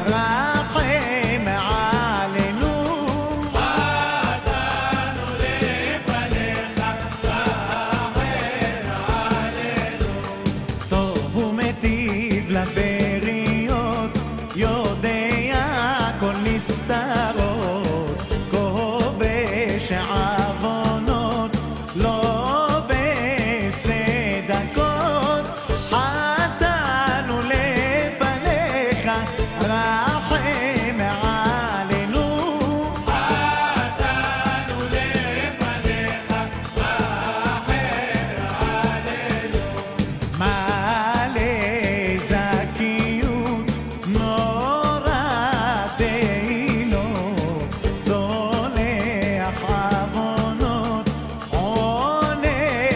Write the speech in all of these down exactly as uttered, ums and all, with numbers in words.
רחם עלינו. חטאנו לפניך, רחם עלינו. טוב ומיטיב לבריות, יודע כל נסתרות, כובש עוונות, לובש צדקות. חטאנו לפניך, רחם עלינו. חטאנו לפניך, רחם עלינו. מלא זכיות, נורא תהילות, סולח עוונות, עונה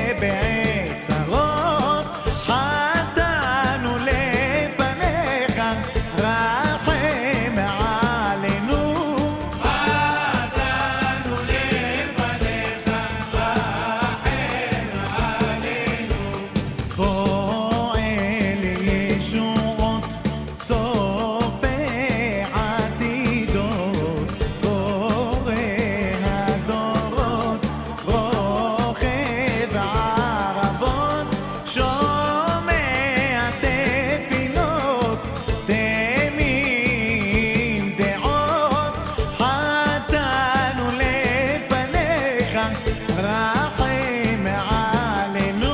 בעצרות. חטאנו לפניך, רחם עלינו. חטאנו לפניך, רחם עלינו. פועל ישועות, צופה עתידות, קורא הדורות, רוכב ערבות, שומע תפילות, תמים דעות. חטאנו לפניך, רחם עלינו.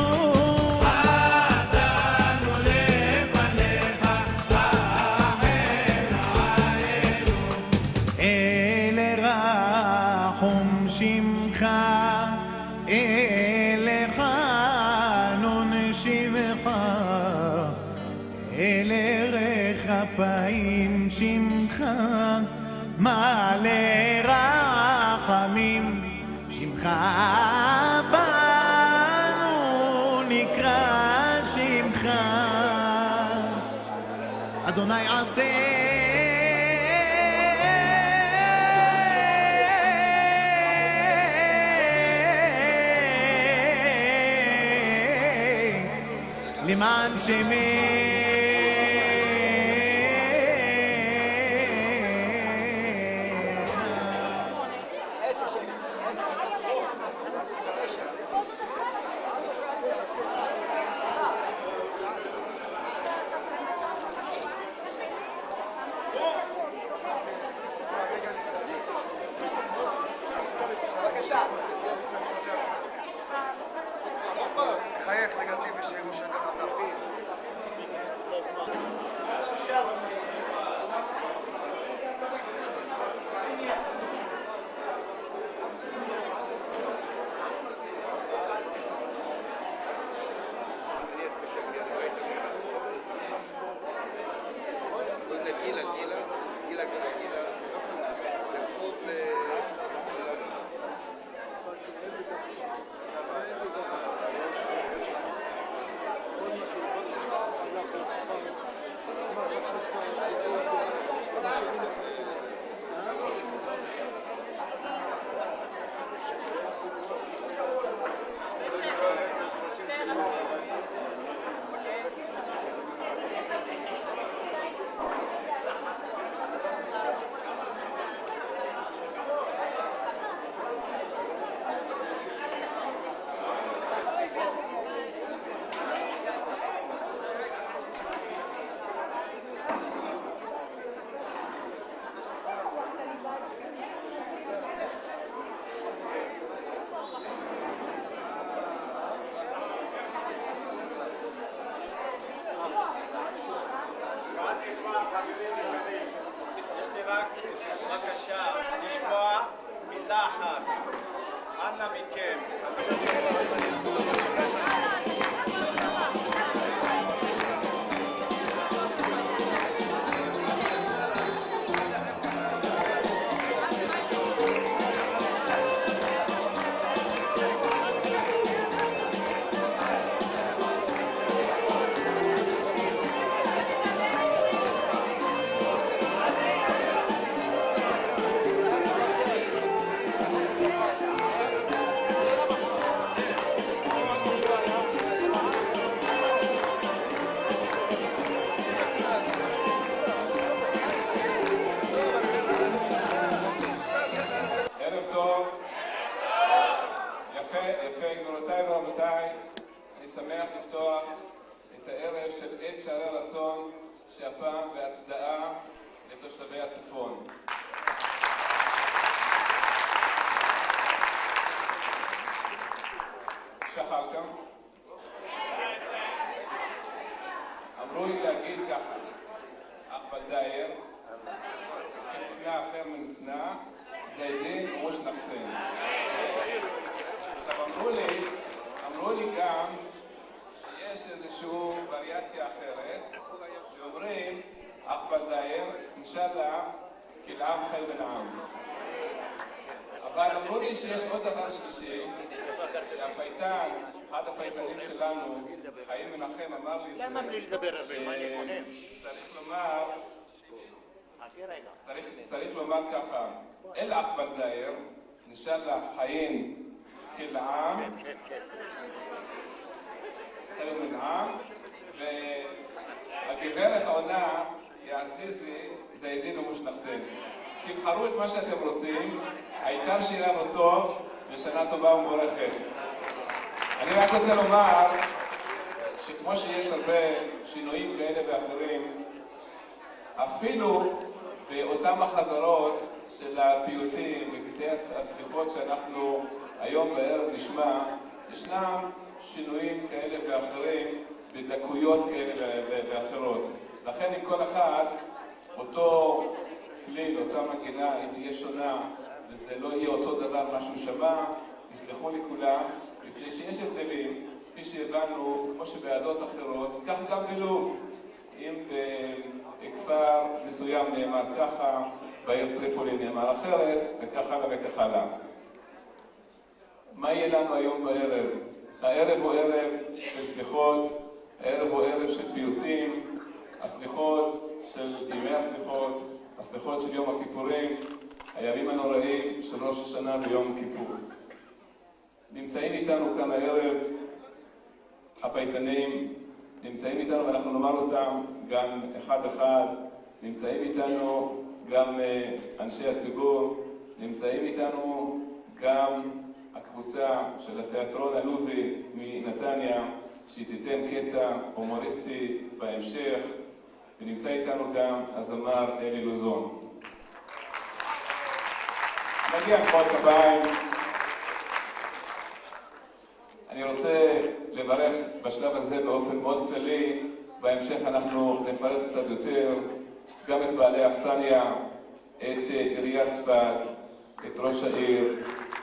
חטאנו לפניך, רחם עלינו. אלה רחום שמך, אלה חנון שמך, אלה רחפאים שמך, מלא רחמים שמך. בנו נקרא שמך, אדוני עשה למען חייך לגבי בשירו של הנביא. גילה, גילה, גילה, גילה, לרחוב יש לי רק בקשה לשמוע מילה אחת, אנא מכם. من السنة زايدين ومش ناقصين. עכשיו אמרו לי, אמרו לי גם שיש איזושהי וריאציה אחרת, שאומרים אח בלדאיר, אינשאללה, כלעם חי בלעם. אבל אמרו לי שיש עוד דבר שלישי, שהפייטן, אחד הפייטנים שלנו, חיים מנחם, אמר לי את זה. למה בלי לדבר הרבה? מה אני חונן? צריך לומר, חכי רגע. צריך, צריך לומר ככה, אל אח בלדאיר, אינשאללה חיים כלעם, שב, שב, שב. חיים בלעם, והגברת עונה, יא עזיזי, זיידין ומוש נחסן. תבחרו את מה שאתם רוצים, העיקר שיהיה לנו טוב ושנה טובה ומבורכת. אני רק רוצה לומר שכמו שיש הרבה שינויים כאלה ואחרים, אפילו באותם החזרות של הפיוטים וקטעי הסליחות שאנחנו היום בערב נשמע, ישנם שינויים כאלה ואחרים בדקויות כאלה ואחרות. לכן עם כל אחד, אותו צליל, אותה מנגינה, היא תהיה שונה, וזה לא יהיה אותו דבר מה שהוא שמע, תסלחו לי כולם, מפני שיש הבדלים, כפי שהבנו, כמו שבעדות אחרות, כך גם בלוב. אם בכפר מסוים נאמר ככה, בעיר טריפולי נאמר אחרת, וכך הלאה וכך הלאה. מה יהיה לנו היום בערב? הערב הוא ערב של סליחות, הערב הוא ערב של פיוטים, הסליחות של ימי הסליחות, הסליחות של יום הכיפורים, הימים הנוראים של ראש השנה ביום כיפור. נמצאים איתנו כאן הערב הפייטנים, נמצאים איתנו ואנחנו נאמר אותם גם אחד אחד, נמצאים איתנו גם אנשי הציבור, נמצאים איתנו גם הקבוצה של התיאטרון הלובי מנתניה, שהיא תיתן קטע הומוריסטי בהמשך, ונמצא איתנו גם הזמר אלי לוזון. נגיע מחיאות כפיים. אני רוצה לברך בשלב הזה באופן מאוד כללי, בהמשך אנחנו נפרט קצת יותר גם את בעלי האכסניה, את עיריית צפת, את ראש העיר,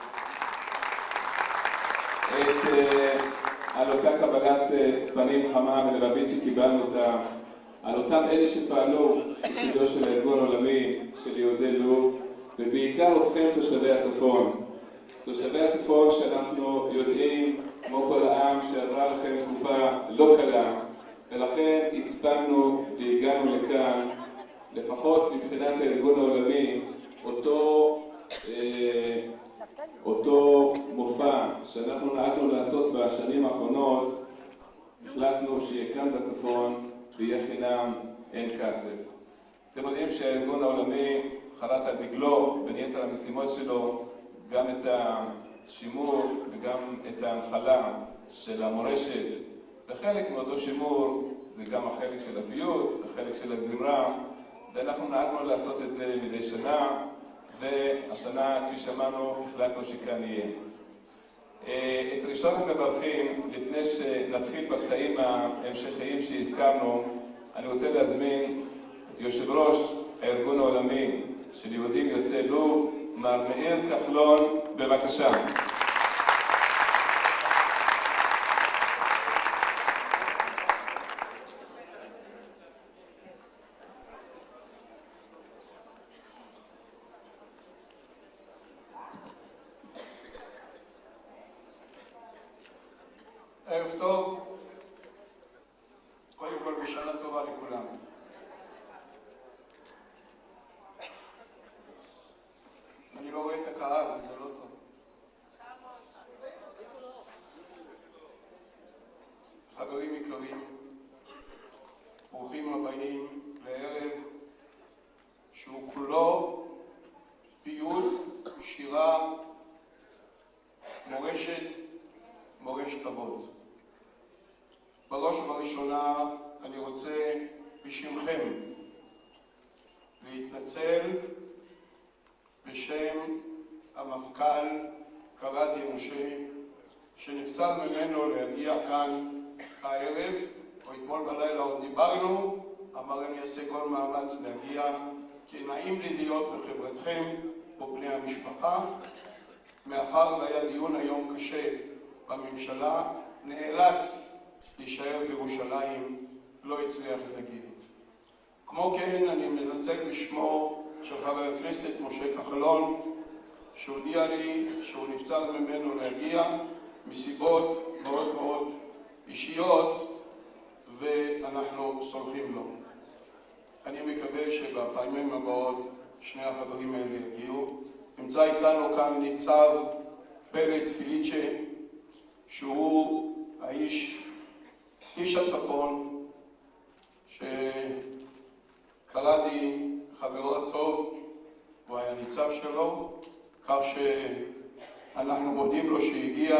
את על אותה קבלת פנים חמה ולבבית שקיבלנו אותה, על אותם אלה שפעלו לצידו של הארגון העולמי של יהודי לוב, ובעיקר אתכם תושבי הצפון. תושבי הצפון שאנחנו יודעים, כמו כל העם, שעברה לכם תקופה לא קלה, ולכן הצפנו והגענו לכאן, לפחות מבחינת הארגון העולמי, אותו, אה, אותו מופע שאנחנו נהגנו לעשות בשנים האחרונות, החלטנו שיהיה כאן בצפון ויהיה חינם, אין כסף. אתם יודעים שהארגון העולמי חרת על דגלו בין יתר המשימות שלו גם את השימור וגם את ההנחלה של המורשת, וחלק מאותו שימור זה גם החלק של הפיוט, החלק של הזמרה, ואנחנו נהגנו לעשות את זה מדי שנה, והשנה, כפי שמענו, החלטנו שכאן יהיה. את ראשון המברכים, לפני שנתחיל בקטעים ההמשכיים שהזכרנו, אני רוצה להזמין את יושב ראש הארגון העולמי של יהודים יוצאי לוב, מר מאיר כחלון, בבקשה. ערב טוב, קודם כל בשנה טובה לכולם. אני לא רואה את הקהל, זה לא טוב. חברים יקרים, ברוכים הבאים לערב שהוא כולו פיוט, שירה, מורשת, מורשת אבות. בראש ובראשונה אני רוצה בשמכם להתנצל בשם המפכ"ל קראדי משה, שנבצר ממנו להגיע כאן הערב, או אתמול בלילה עוד דיברנו, אמר אני אעשה כל מאמץ להגיע, כי נעים לי להיות בחברתכם ובני המשפחה. מאחר והיה דיון היום קשה בממשלה, נאלץ להישאר בירושלים, לא הצליח להגיע. כמו כן, אני מנצל בשמו של חבר הכנסת משה כחלון, שהודיע לי שהוא נבצר ממנו להגיע מסיבות מאוד מאוד אישיות, ואנחנו סולחים לו. אני מקווה שבפעמים הבאות שני החברים האלה יגיעו. נמצא איתנו כאן ניצב פלד פיליצ'ה, שהוא האיש, איש הצפון, שקלעדי חברו הטוב, הוא היה ניצב שלו, כך שאנחנו מודים לו שהגיע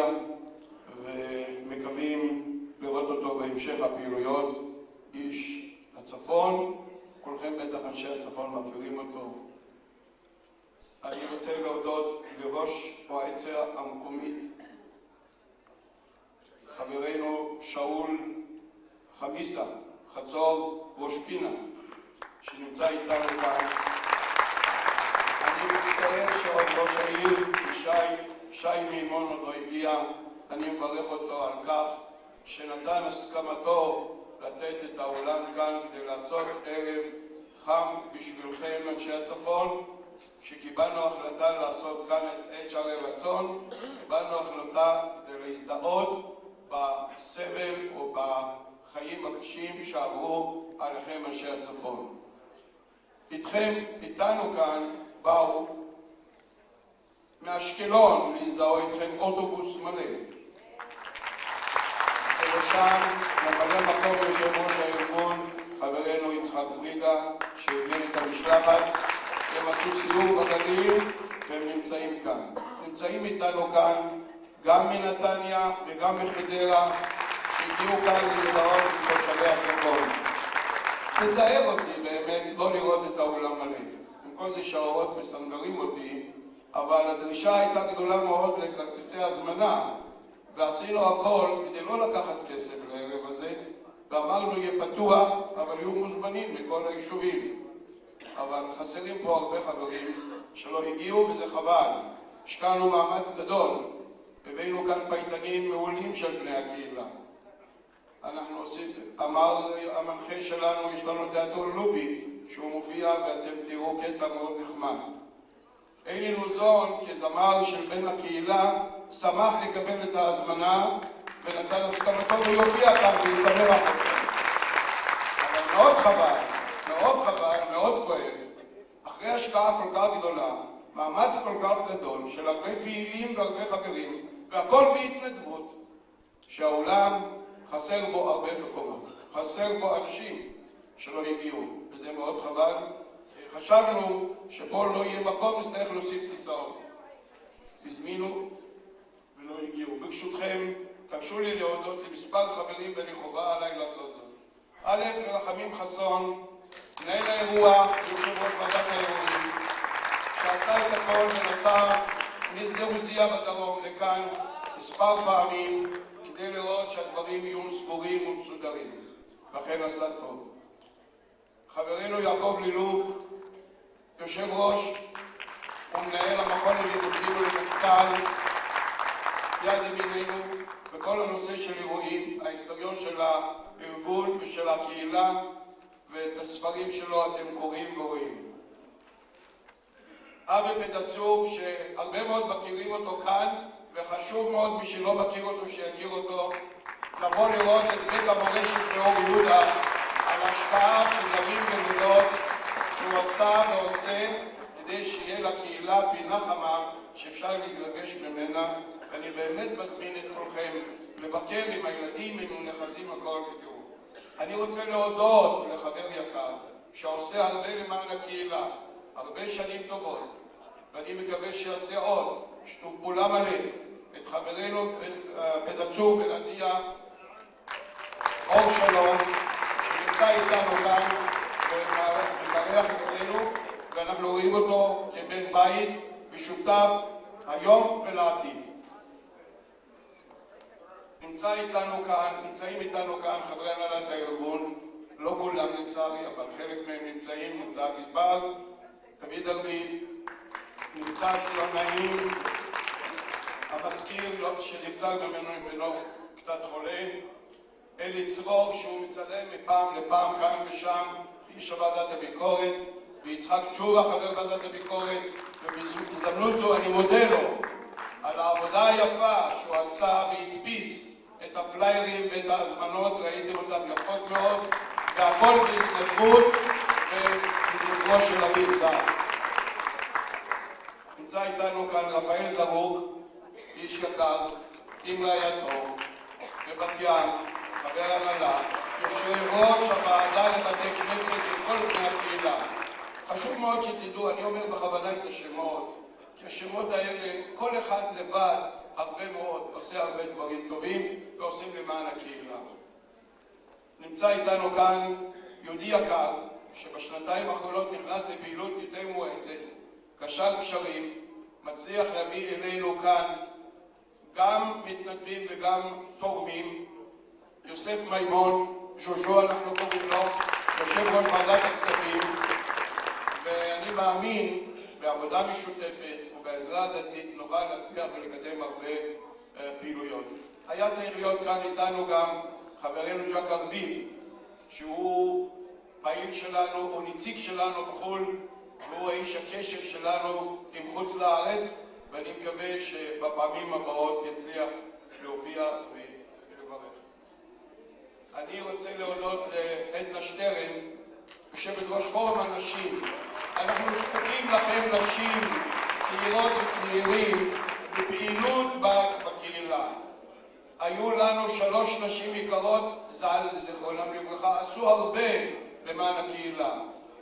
ומקווים לראות אותו בהמשך הפעילויות. איש הצפון, כולכם בטח אנשי הצפון מכירים אותו. אני רוצה להודות לראש מועצה המקומית, חברנו שאול חמיסה, חצור ראש פינה, שנמצא איתנו כאן. אני מצטער שעוד ראש העיר, שי, שי מימון עוד לא הגיע. אני מברך אותו על כך שנתן הסכמתו לתת את האולם כאן כדי לעשות ערב חם בשבילכם אנשי הצפון. כשקיבלנו החלטה לעשות כאן את עת שערי רצון, קיבלנו החלטה כדי להזדהות בסבל או בחיים הקשים שעברו עליכם אנשי הצפון. איתכם, איתנו כאן, באו מאשקלון להזדהות איתכם אוטובוס מלא. בראשם ממלא מקום יושב ראש הארגון, חברנו יצחק בריגה, שהביא את המשלחת. הם עשו סיור בגליל והם נמצאים כאן. נמצאים איתנו כאן גם מנתניה וגם מחדרה, שהגיעו כאן להזדהות עם תושבי הצפון. תצער אותי באמת לא לראות את האולם מלא. עם כל זה שהאורות מסנגרים אותי, אבל הדרישה הייתה גדולה מאוד לכרטיסי הזמנה, ועשינו הכל כדי לא לקחת כסף לערב הזה, ואמרנו יהיה פתוח, אבל יהיו מוזמנים מכל היישובים. אבל חסרים פה הרבה חברים שלא הגיעו, וזה חבל. השקענו מאמץ גדול, הבאנו כאן פייטנים מעולים של בני הקהילה. אנחנו עושים, אמר המנחה שלנו, יש לנו תיאטרון לובי, שהוא מופיע ואתם תראו קטע מאוד נחמד. אלי לוזון, כזמר של בן הקהילה, שמח לקבל את ההזמנה ונתן הסכמתו ויופיע כאן וישמח אתכם. אבל מאוד חבל, מאוד חבל, מאוד כואב, אחרי השקעה כל כך גדולה, מאמץ כל כך גדול של הרבה פעילים והרבה חברים, והכל בהתנדבות, שהעולם חסר בו הרבה מקומות, חסר בו אנשים שלא הגיעו, וזה מאוד חבל. חשבנו שפה לא יהיה מקום, נצטרך להוסיף כיסאות. הזמינו ולא הגיעו. ברשותכם, תרשו לי להודות למספר חברים ואני חובה עליי לעשות זאת. א', לרחמים חסון, מנהל האירוע, יושב ראש ועדת האירועים, שעשה את הכל ונסע משדה עוזיה בדרום לכאן מספר פעמים כדי לראות שהדברים יהיו סגורים ומסודרים, וכן עשה טוב. חברנו יעקב לילוף, יושב ראש ומנהל המכון ללימודים ולמחקר, יד ימינינו בכל הנושא של אירועים, ההיסטוריון של הארגון ושל הקהילה, ואת הספרים שלו אתם קוראים ורואים. אבי פדצור, שהרבה מאוד מכירים אותו כאן, וחשוב מאוד מי שלא מכיר אותו שיכיר אותו, לבוא לראות את בית המורשת באור יהודה, על השפעה של ימים ולילות שהוא עשה ועושה כדי שיהיה לקהילה פינה חמה שאפשר להתרגש ממנה. ואני באמת מזמין את כולכם לבקר עם הילדים, עם הנכסים, הכל ותראו. אני רוצה להודות לחבר יקר שעושה הרבה למען הקהילה, הרבה שנים טובות, ואני מקווה שיעשה עוד שיתוף פעולה מלא, את חברנו פדצור בלעדיה, אור שלום, שנמצא איתנו כאן ומארח אצלנו, ואנחנו רואים אותו כבן בית ושותף היום ולעתיד. נמצא איתנו כאן, נמצאים איתנו כאן חברי הנהלת הארגון, לא כולם לצערי, אבל חלק מהם נמצאים, נמצא הגזבר, דוד ארביב, נמצא אצלו נעים, המזכיר שנבצר ממנו ממנו קצת חולה, אלי צרור שהוא מצלם מפעם לפעם כאן ושם, איש ועדת הביקורת, ויצחק תשובה חבר ועדת הביקורת, ובהזדמנות זו אני מודה לו על העבודה היפה שהוא עשה והדפיס את הפליירים ואת ההזמנות, ראיתם אותם יפות מאוד, והכל בהתנדבות ובזכרו של אבי ז"ל. נמצא איתנו כאן רפאל זרוק, איש יקר, עם רעייתו, בבת ים, חבר הנהלה, יושב ראש הוועדה לבתי כנסת של כל בני הקהילה. חשוב מאוד שתדעו, אני אומר בכוונה את השמות, כי השמות האלה, כל אחד לבד, הרבה מאוד, עושה הרבה דברים טובים ועושים למען הקהילה. נמצא איתנו כאן יהודי יקר, שבשנתיים האחרונות נכנס לפעילות יותר מואצת, קשר קשרים, מצליח להביא אלינו כאן גם מתנדבים וגם תורמים. יוסף מימון, ז'וז'ו אנחנו קוראים לו, יושב ראש ועדת הכספים, ואני מאמין בעבודה משותפת ובעזרה הדדית נוכל להצליח ולקדם הרבה uh, פעילויות. היה צריך להיות כאן איתנו גם חברנו ג'ק ארביב, שהוא פעיל שלנו, הוא נציג שלנו בחו"ל, והוא האיש הקשר שלנו עם חוץ לארץ, ואני מקווה שבפעמים הבאות יצליח להופיע ולברך. אני רוצה להודות לעדנה שטרן, יושבת ראש פורום הנשים. אנחנו זקוקים לכם נשים, צעירות וצעירים, בפעילות בקהילה. היו לנו שלוש נשים יקרות, ז"ל זכרונם לברכה, עשו הרבה למען הקהילה.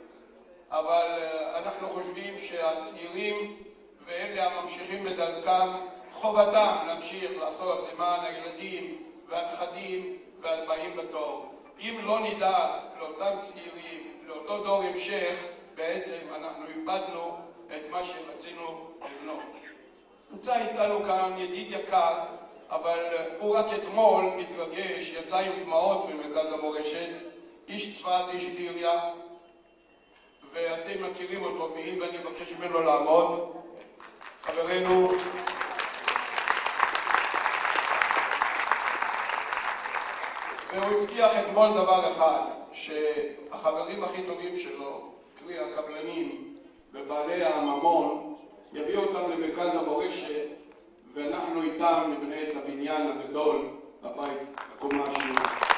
אבל אנחנו חושבים שהצעירים ואלה הממשיכים בדרכם, חובתם להמשיך לעשות למען הילדים והנכדים והבאים בתור. אם לא נדאג לאותם צעירים, לאותו דור המשך, בעצם אנחנו איבדנו את מה שרצינו לבנות. נמצא איתנו כאן ידיד יקר, אבל הוא רק אתמול מתרגש, יצא עם דמעות במרכז המורשת, איש צפת, איש ביריה, ואתם מכירים אותו מיל, ואני מבקש ממנו לעמוד. חברנו, והוא הבטיח אתמול דבר אחד, שהחברים הכי טובים שלו, קרי הקבלנים ובעלי הממון, יביאו אותם למרכז המורשת, ואנחנו איתם נבנה את הבניין הגדול בבית, בקומה השנייה.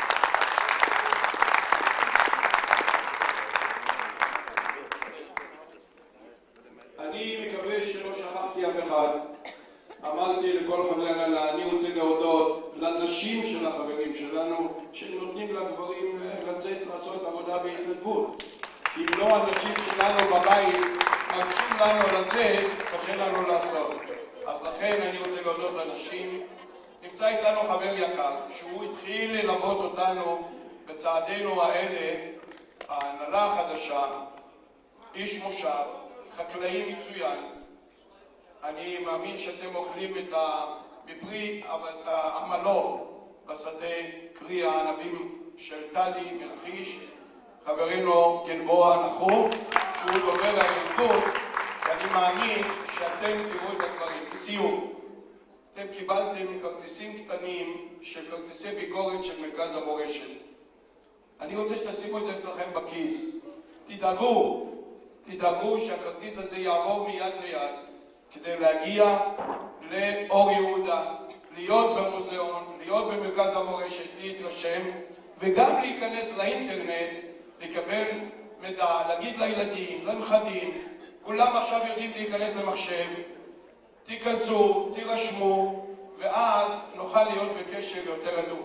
אני מקווה שלא שכחתי אף אחד. אמרתי לכל חברי הנהלה, אני רוצה להודות לנשים של החברים שלנו שנותנים לגברים לצאת לעשות עבודה בהתנדבות. אם לא הנשים שלנו בבית מרשים לנו לצאת, קשה לנו לעשות. אז לכן אני רוצה להודות לנשים. נמצא איתנו חבר יקר שהוא התחיל ללוות אותנו בצעדינו האלה, ההנהלה החדשה, איש מושב, חקלאי מצוין. אני מאמין שאתם אוכלים את בפרי העמלו בשדה, קרי הענבים של טלי מלכיש, חברנו גלבוע נחום, שהוא דובר הארגון, ואני מאמין שאתם תראו את הדברים. בסיום, אתם קיבלתם כרטיסים קטנים של כרטיסי ביקורת של מרכז המורשת. אני רוצה שתשימו את זה אצלכם בכיס. תדאגו, תדאגו שהכרטיס הזה יעבור מיד ליד, כדי להגיע לאור יהודה, להיות במוזיאון, להיות במרכז המורשת, להתרשם, וגם להיכנס לאינטרנט, לקבל מידע, להגיד לילדים, לנכדים, כולם עכשיו יודעים להיכנס למחשב, תיכנסו, תירשמו, ואז נוכל להיות בקשר יותר הדוק.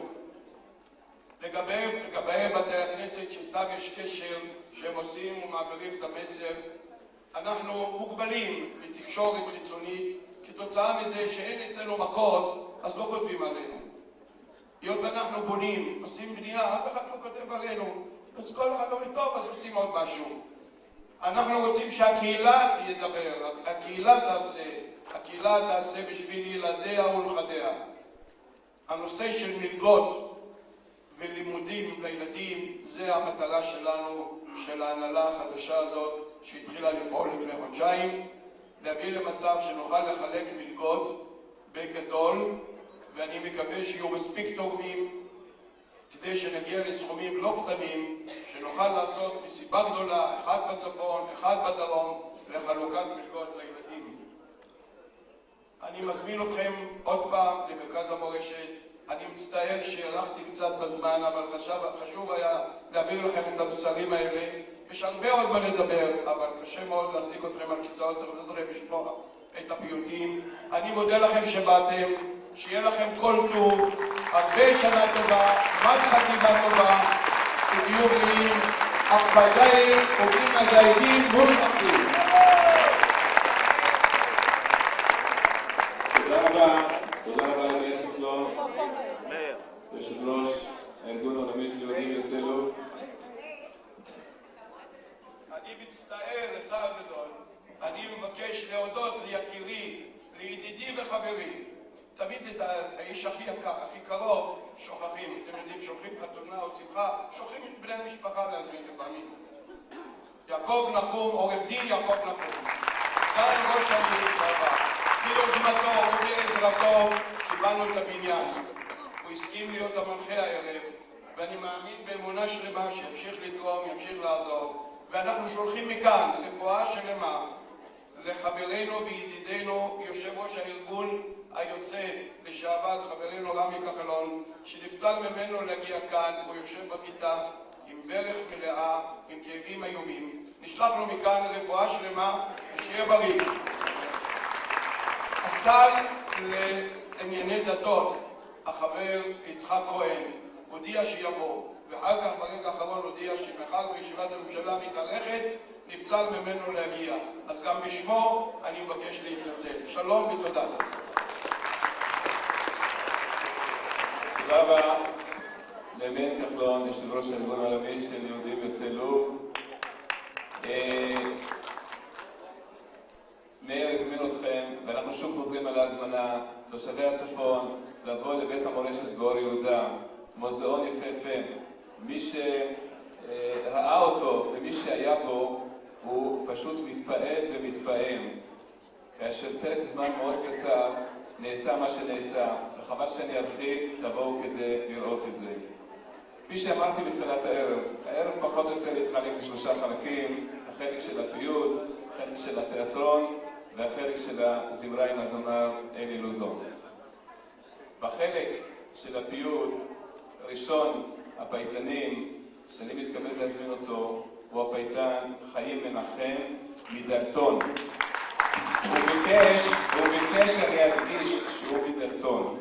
לגבי, לגבי בתי הכנסת שאיתם יש קשר שהם עושים ומעבירים את המסר, אנחנו מוגבלים בתקשורת חיצונית, כתוצאה מזה שאין אצלנו מכות, אז לא כותבים עלינו. היות ואנחנו בונים, עושים בנייה, אף אחד לא כותב עלינו, אז כל אחד אומר טוב, אז עושים עוד משהו. אנחנו רוצים שהקהילה תדבר, הקהילה תעשה, הקהילה תעשה בשביל ילדיה ונכדיה. הנושא של מלגות ולימודים לילדים, זה המטרה שלנו, של ההנהלה החדשה הזאת, שהתחילה לפעול לפני חודשיים, להביא למצב שנוכל לחלק מלגות בגדול, ואני מקווה שיהיו מספיק תורמים כדי שנגיע לסכומים לא קטנים, שנוכל לעשות מסיבה גדולה, אחד בצפון, אחד בדרום, לחלוקת מלגות לילדים. אני מזמין אתכם עוד פעם למרכז המורשת. אני מצטער שהלכתי קצת בזמן, אבל חשב, חשוב היה להעביר לכם את המסרים האלה. יש הרבה עוד מה לדבר, אבל קשה מאוד להחזיק אתכם על כיסאות, צריך לתת לכם לשמוע את הפיוטים. אני מודה לכם שבאתם, שיהיה לכם כל טוב, הרבה שנה טובה, מד חתימה טובה, ותהיו בריאים, הקפדאים ובמדעיים מושחצים. תודה רבה, תודה רבה למאיר כחלון, יושב ראש הארגון העולמי של יהודים יוצאי לוב. אני מצטער לצער גדול, אני מבקש להודות ליקירי, לידידי וחברי. תמיד את האיש הכי יקר, הכי קרוב, שוכחים. אתם יודעים, שוכחים חתונה או שמחה, שוכחים את בני המשפחה להזמין לפעמים. יעקב נחום, עורך דין יעקב נחום, סגן ראש העיר לשעבר. ביוזמתו ובעזרתו קיבלנו את הבניין. הוא הסכים להיות המנחה הערב, ואני מאמין באמונה שלמה שימשיך לתרום, ימשיך לעזור. ואנחנו שולחים מכאן רפואה שלמה לחברנו וידידנו יושב ראש הארגון היוצא לשעבר, חברנו רמי כחלון, שנבצר ממנו להגיע כאן. הוא יושב במיטה עם ברך מלאה, עם כאבים איומים. נשלח לו מכאן רפואה שלמה ושיהיה בריא. השר לענייני דתות, החבר יצחק כהן, הודיע שיבוא, ואחר כך ברגע האחרון הודיע שמחר בישיבת הממשלה מתארכת, נבצר ממנו להגיע. אז גם בשמו אני מבקש להתנצל. שלום ותודה. תודה רבה למאיר כחלון, יושב ראש הארגון העולמי של יהודים יוצאי לוב. מאיר הזמין אתכם, ואנחנו שוב חוזרים על ההזמנה, תושבי הצפון, לבוא לבית המורשת באור יהודה, מוזיאון יפהפה. מי שראה אותו ומי שהיה בו, הוא פשוט מתפעל ומתפעם. כאשר פרק זמן מאוד קצר נעשה מה שנעשה, וחבל שאני ארחיב, תבואו כדי לראות את זה. כפי שאמרתי בתחילת הערב, הערב פחות או יותר התחלק לשלושה חלקים, החלק של הפיוט, החלק של התיאטרון, והחלק של הזמרה עם הזמר אלי לוזון. בחלק של הפיוט, ראשון הפייטנים, שאני מתכבד להזמין אותו, הוא הפייטן חיים מנחם מדלתון. הוא ביקש, הוא ביקש שאני אדגיש שהוא מדלתון.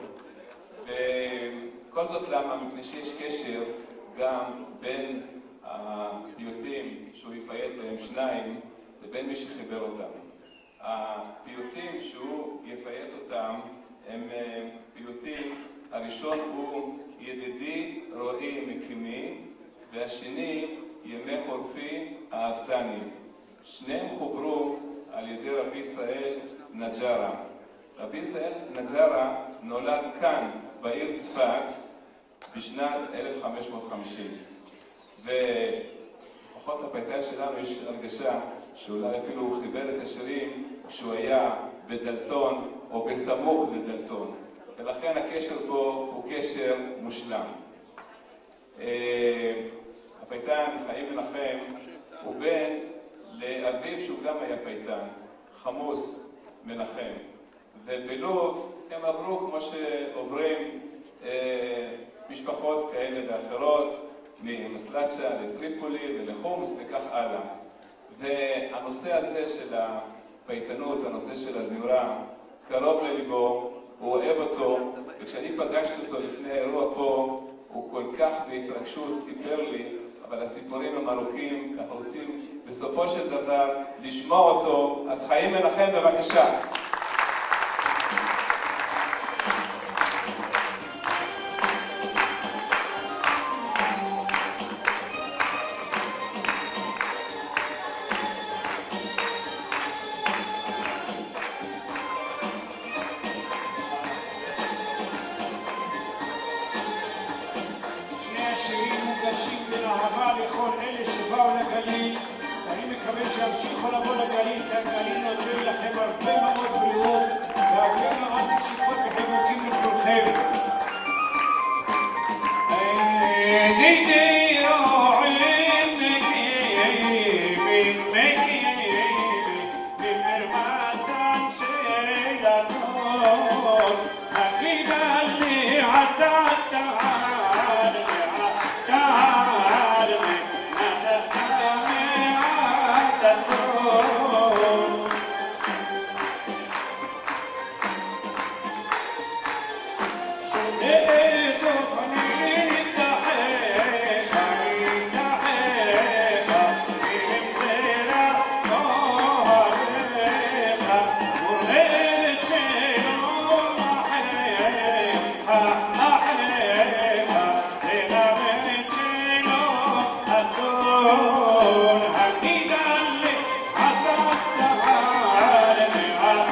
וכל זאת למה? מפני שיש קשר גם בין הפיוטים שהוא יפייט להם שניים, לבין מי שחיבר אותם. הפיוטים שהוא יפייט אותם הם פיוטים, הראשון הוא ידידי רועי מקימי, והשני ימי חורפי אהבתני. שניהם חוברו על ידי רבי ישראל נג'רה. רבי ישראל נג'רה נולד כאן בעיר צפת בשנת אלף חמש מאות וחמישים, ולפחות לפייטן שלנו יש הרגשה שאולי אפילו הוא חיבר את השירים כשהוא היה בדלתון או בסמוך לדלתון, ולכן הקשר פה הוא קשר מושלם. הפייטן חיים מנחם הוא בן לאביו שהוא גם היה פייטן, חמוס מנחם, ובלוב הם עברו כמו שעוברים אה, משפחות כאלה ואחרות, ממסלצ'ה לטריפולי ולחומס וכך הלאה. והנושא הזה של הפייטנות, הנושא של הזמרה, קרוב לליבו, הוא אוהב אותו, וכשאני פגשתי אותו לפני האירוע פה, הוא כל כך בהתרגשות סיפר לי, אבל הסיפורים הם ארוכים, אנחנו רוצים בסופו של דבר לשמוע אותו. אז חיים מנחם, בבקשה. שני השירים מוגשים באהבה לכל אלה שבאו לגליל, ואני מקווה שימשיכו לבוא לגליל, כי הגליל נותן לכם הרבה מאוד בריאות והרבה מאוד נשיכות וחיבוקים לכולכם. דידי רועים מגיעים מגיעים במרמתן של הטוב הגידה לי עתה תעל תעל נתתה מעט הטוב שונה סוף אני נתחך אני נתחך אם זרע אוהליך מולדת שלא אחריך אחריך ללמד שלא אדון הגידה לי עתה תעל מעט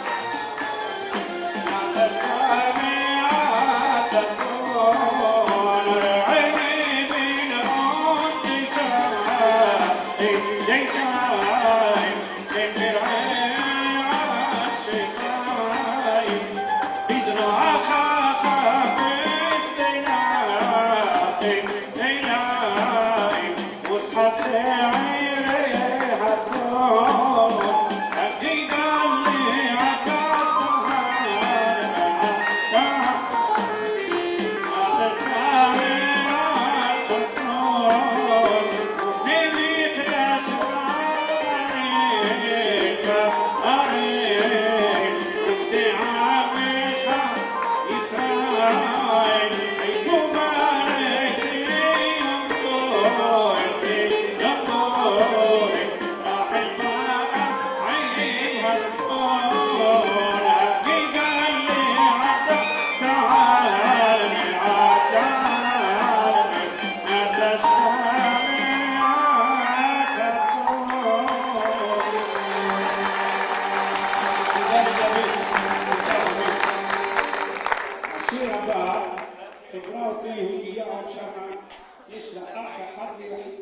השיר הבא, חברה אותי יהודייה עוד שנה, יש לה אח אחד ויחיד,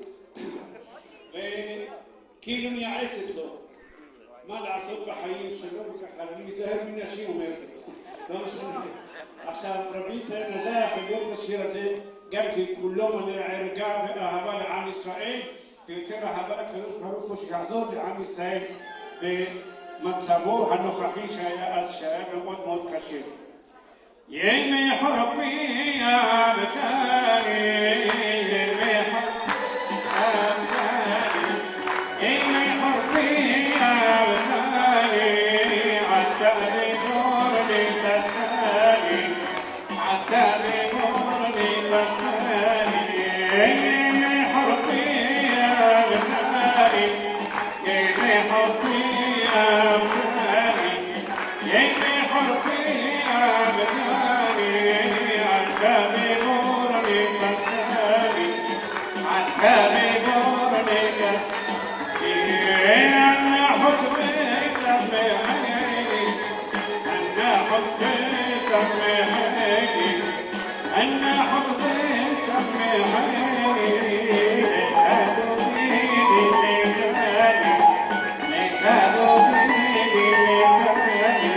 וכאילו מייעצת לו מה לעשות בחיים שלו וככה, אני מזהר מנשים אומרת לו, לא משנה. עכשיו רבי ישראל נזח הביא את השיר הזה גם כי כולו מלא ערגה ואהבה לעם ישראל, ויותר אהבה לקדוש ברוך הוא שיעזור לעם ישראל במצבו הנוכחי שהיה אז, שהיה מאוד מאוד קשה. يمي حربي يا بتالي يمي حربي يمي حربي يا بتالي عالتالي نورني تستالي عالتالي نورني تستالي يمي حربي يا بتالي يمي حربي يا بتالي يمي حربي يا بتالي عالتالي نورني تستالي عالتالي نورني تستالي أنا حسبي سمعني أنا حسبي سمعني أنا حسبي سمعني لكادوا بيدي لكادي لكادوا بيدي لكادي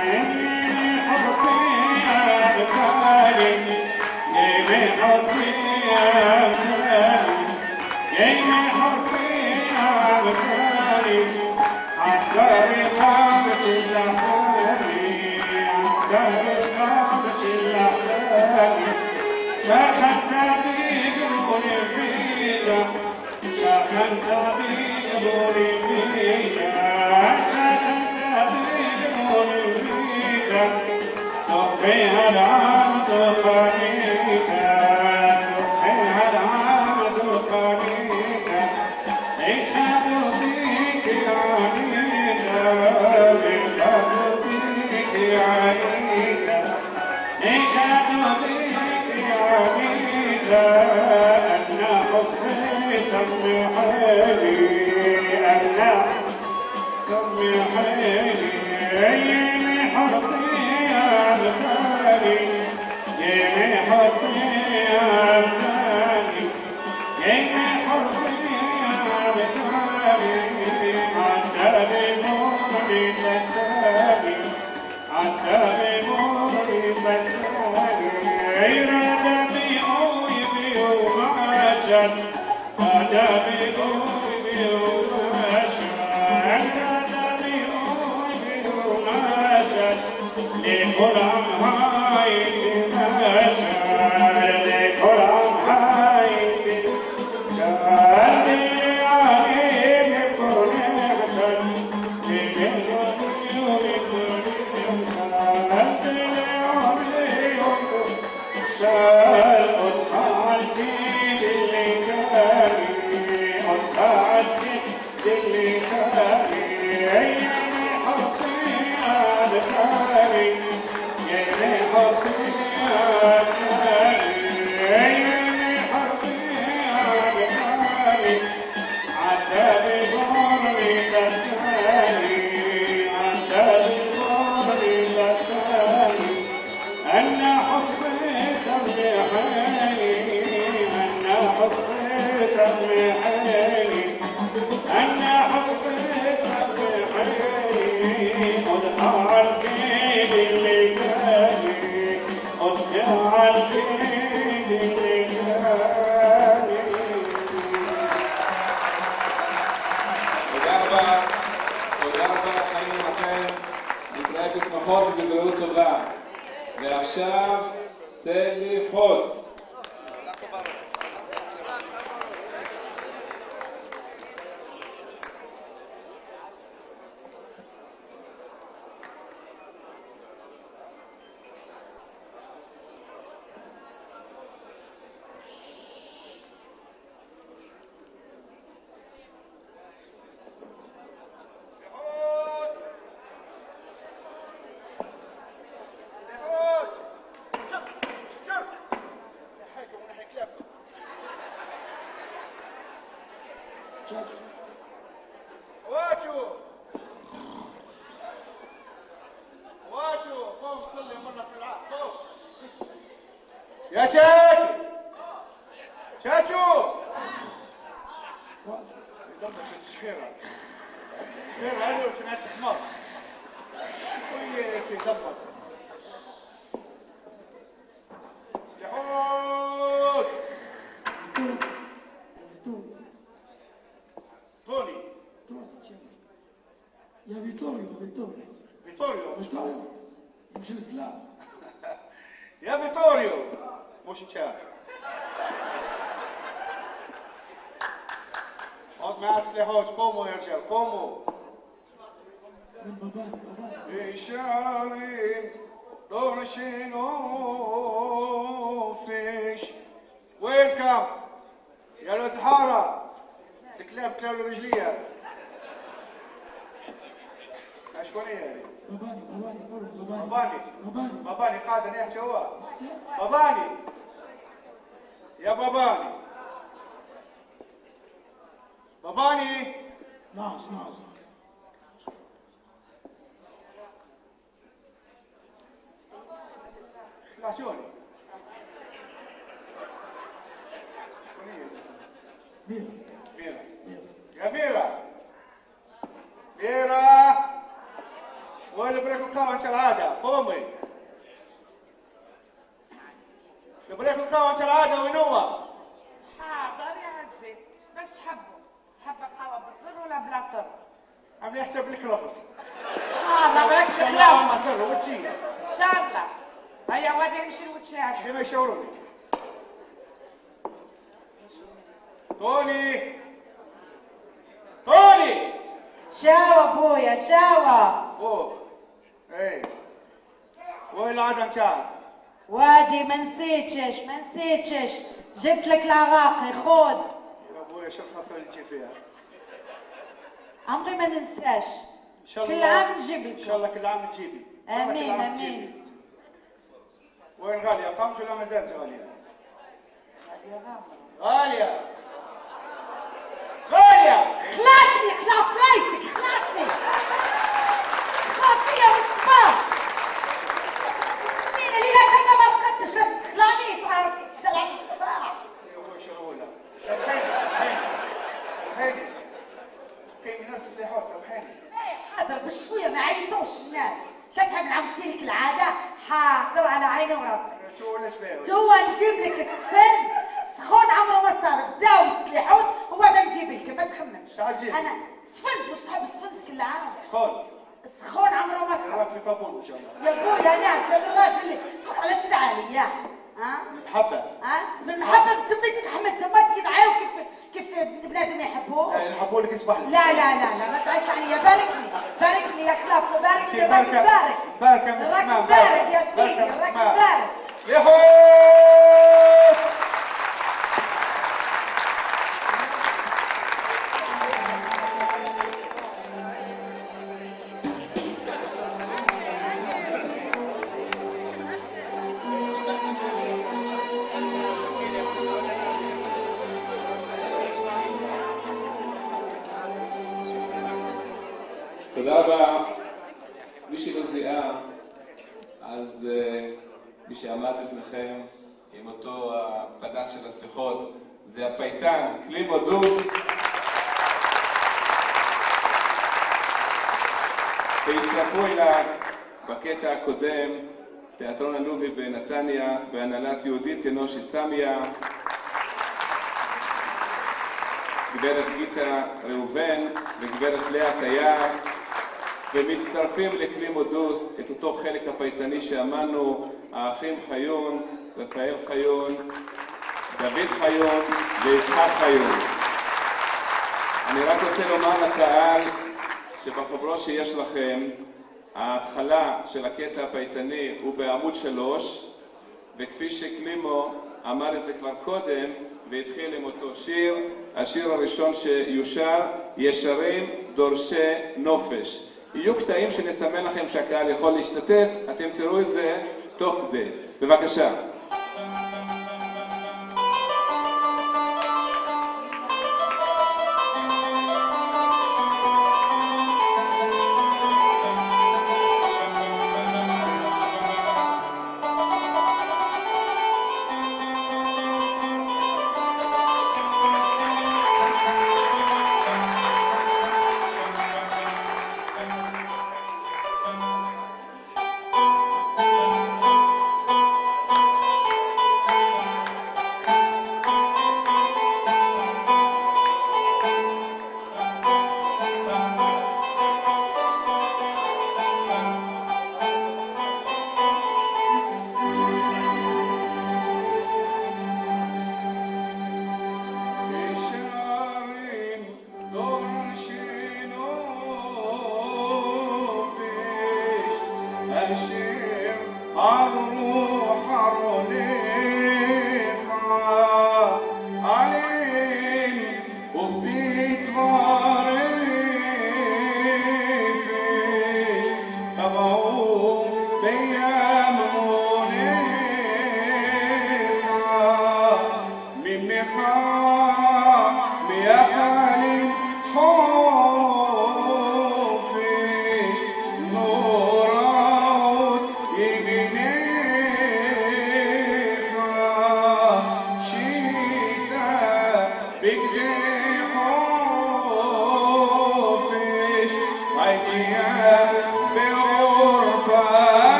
حبي يا بتالي يمي حبي يا بتالي يمي حبي يا بتالي عالداري قامت الأحلامي عالداري قامت الأحلامي شاخنت بقلوبي فيها شاخنت بقلوبي فيها شاخنت بقلوبي فيها تخفيها العام تقانيها تخفيها العام تقانيها يخادوا بيك عنيها يخادوا بيك عنيها يخادوا بيك عنيها أنا حسني سمي حالي أنا سمي حالي يمي حربي يا بتالي يمي حربي يا بتالي يمي حربي يا بتالي بسالي عتابي موري بسالي عيرادمي أويبي ومعاشر عتابي أويبي ومعاشر عيرادمي أويبي ومعاشر لكل عم هاي تماشر لكل عم هاي تماشر בשמחות ובגדולות טובה. ועכשיו סליחות. واجو واجو قوم صلي مرة في العام قوم يا تشاكي تشاكو دمك خيرها خيرها هذه وشنات حمار ويا سي دمك سلحوت توني يا فيتوريو فيتوريو فيتوريو فيتوريو يمشي الاسلام يا فيتوريو مش تشاف اقعد معك سليحوش قوموا يا رجال قوموا بشارين دور شنو فيش ويلكم يا ولد الحاره الكلاب كلاب الرجليه شكون هي هذه؟ مباني مباني مباني مباني مباني مباني قاعد يحكي هو مباني يا مباني مباني ناقص ناقص خلاشوني ميرا ميرا ميرا يا ميرا ميرا وين بريك القهوة انت العادة قومي بريك القهوة انت العادة وين هو؟ حاضر يا عزي باش تحبوا تحب القهوة بالسر ولا بلا طر؟ عم يحسب لك رفص حاضر ان باش شاء الله ما تحب سر وتجينا ان شاء الله هيا وادي نمشي وتشاهد كيما يشاوروني توني توني شاوة ابويا شاوة بوك ايه وين العادة نتاعك؟ وادي ما نسيتش ما نسيتش جبت لك العراقي خذ يا ابويا شو الخاصة اللي تجي فيها؟ عمري ما ننساش ان شاء كل الله عام نجيب ان لكم شاء الله كل عام تجيبي امين كل عام امين تجيبي. وين غالية؟ قامت ولا ما زالت غالية؟ غالية غالية خلاتني خلاف رايسك خلاتني خلافية والصباح سنين الليلة كما ما فقدتش تخلاني صار تلعب الصباح يا ابوي شغولة سامحيني سامحيني سامحيني كاين ناس سليحات سامحيني ايه حاضر بشوية شويه ما عيطوش الناس. شتحب نعاودتي لك العاده؟ حاضر على عيني وراسي. شو ولا شبيه؟ توا نجيب لك السفنز سخون عمره ما صار، بداو السليحوت وبعدا نجيب لك ما تخممش. تعال انا سفنز واش تحب السفنز كل عام؟ سخون. سخون عمره ما صار. في طابون ان شاء الله. يا بويا ناس هذا الراجل علاش تدعى لي؟ ها؟ المحبة. ها؟ بالمحبة سميتك حمد ما تجي تعايو كيف كيف بنادم يحبوه؟ يعني نحبوا لك يصبح لك. لا لا لا لا ما تعيش عليا، باركني باركني يا خلاف باركني يا راجل بارك. بارك من السماء. الراجل بارك يا سيدي الراجل بارك. يهو תודה רבה. מי שלא זיהה, אז מי שעמד לפניכם עם אותו הפנס של הסליחות זה הפייטן קלימו דוס. והצטרפו אליו בקטע הקודם תיאטרון הלובי בנתניה בהנהלת יהודית אנושי סמיה, גברת גיטה ראובן וגברת לאה תייר, ומצטרפים לקלימו דוס את אותו חלק הפייטני שאמרנו, האחים חיון, רפאל חיון, דוד חיון ויצחק חיון. אני רק רוצה לומר לקהל שבחוברות שיש לכם, ההתחלה של הקטע הפייטני הוא בעמוד שלוש, וכפי שקלימו אמר את זה כבר קודם והתחיל עם אותו שיר, השיר הראשון שיושר, ישרים דורשי נופש. יהיו קטעים שנסמן לכם שהקהל יכול להשתתף, אתם תראו את זה תוך כדי. בבקשה.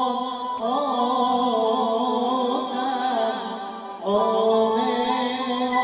Oh,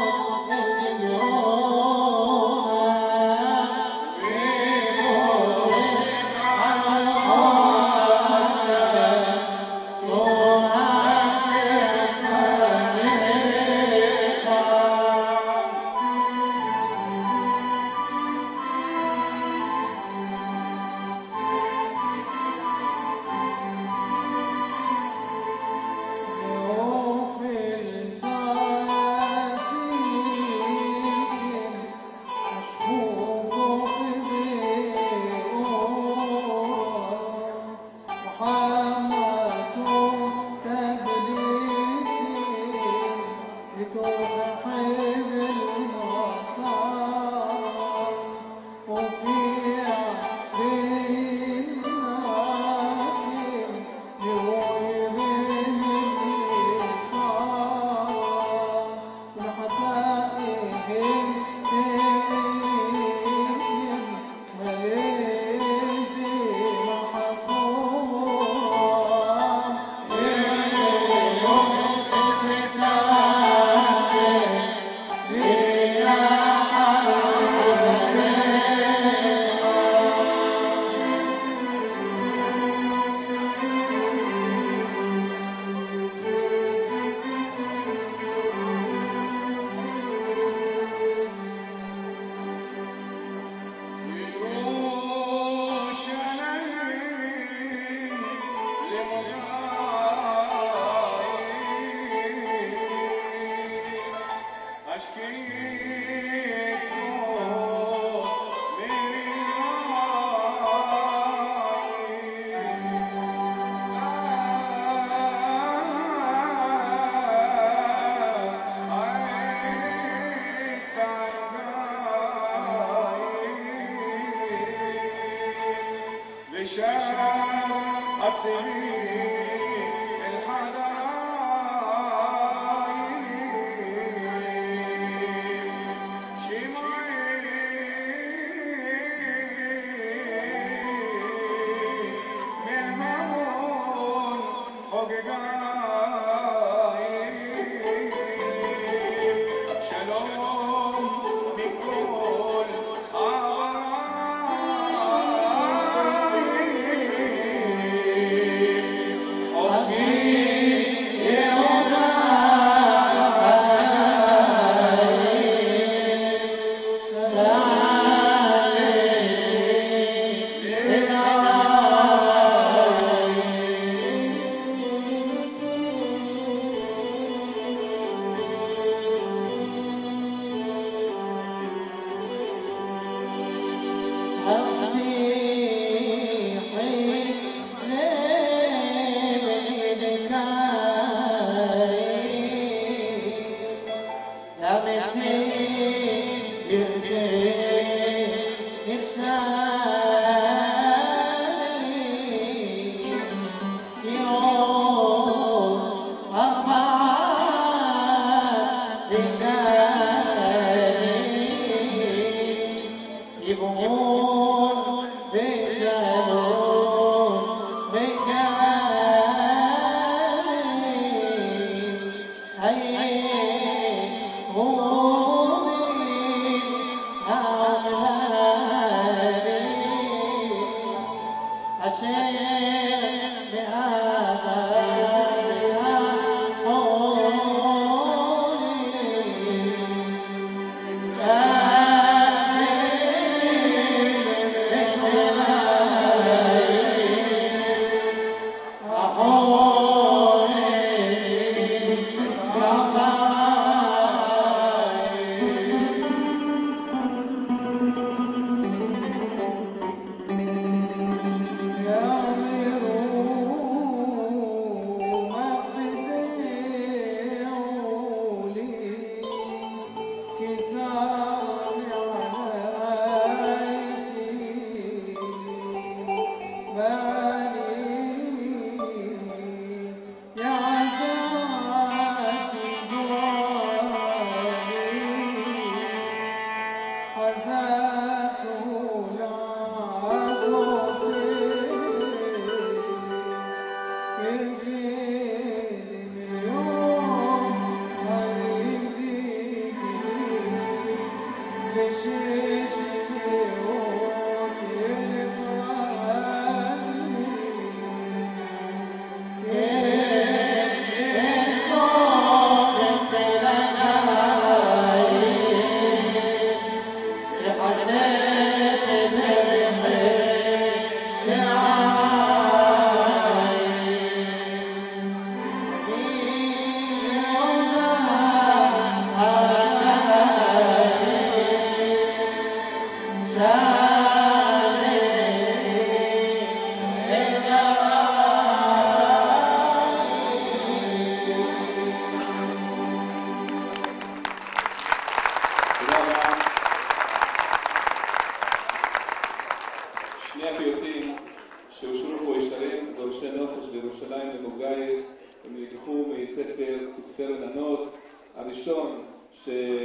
Yeah.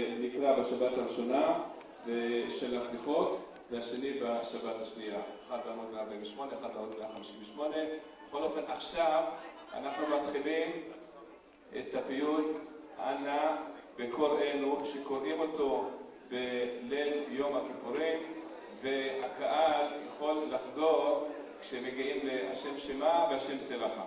נקרא בשבת הראשונה של הסליחות, והשני בשבת השנייה. אחד בעמוד מאה ארבעים ושמונה, אחד בעמוד מאה חמישים ושמונה. בכל אופן, עכשיו אנחנו מתחילים את הפיוט אנא בקוראנו, שקוראים אותו בליל יום הכיפורים, והקהל יכול לחזור כשמגיעים להשם שמה והשם סלחה.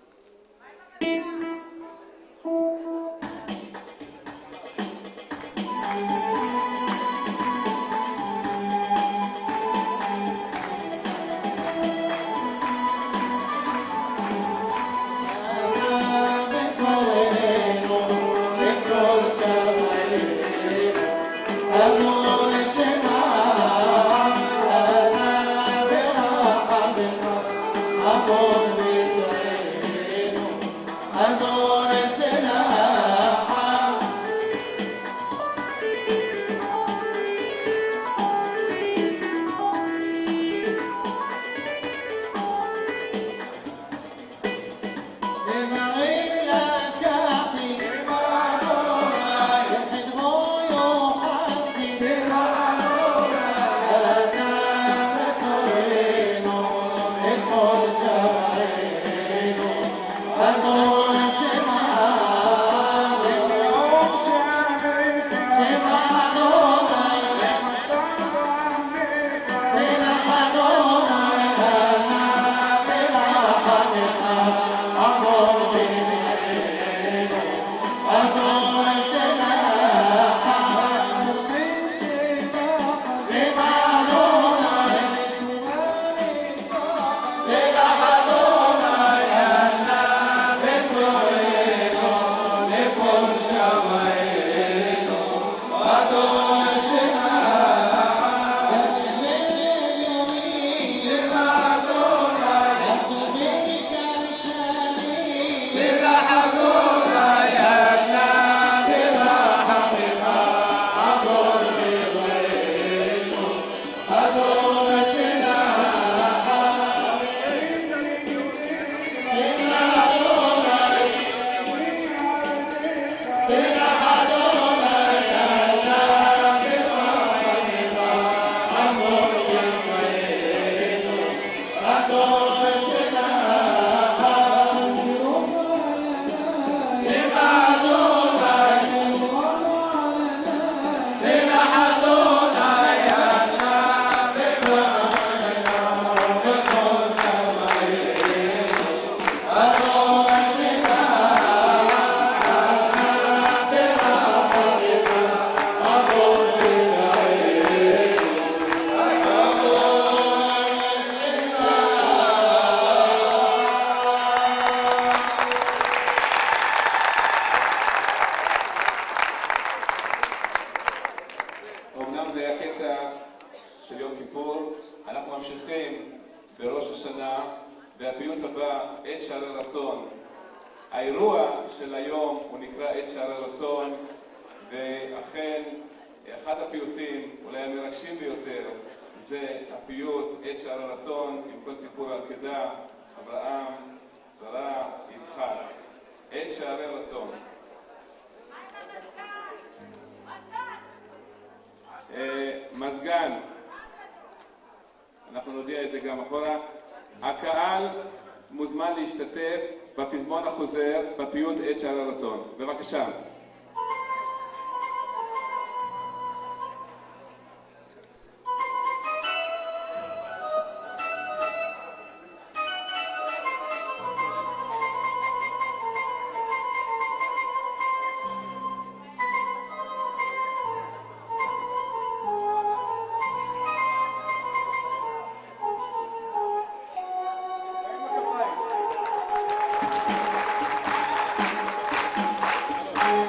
מזגן, אנחנו נודיע את זה גם אחורה. הקהל מוזמן להשתתף בפזמון החוזר בפיוט עת שער הרצון. בבקשה. Thank you.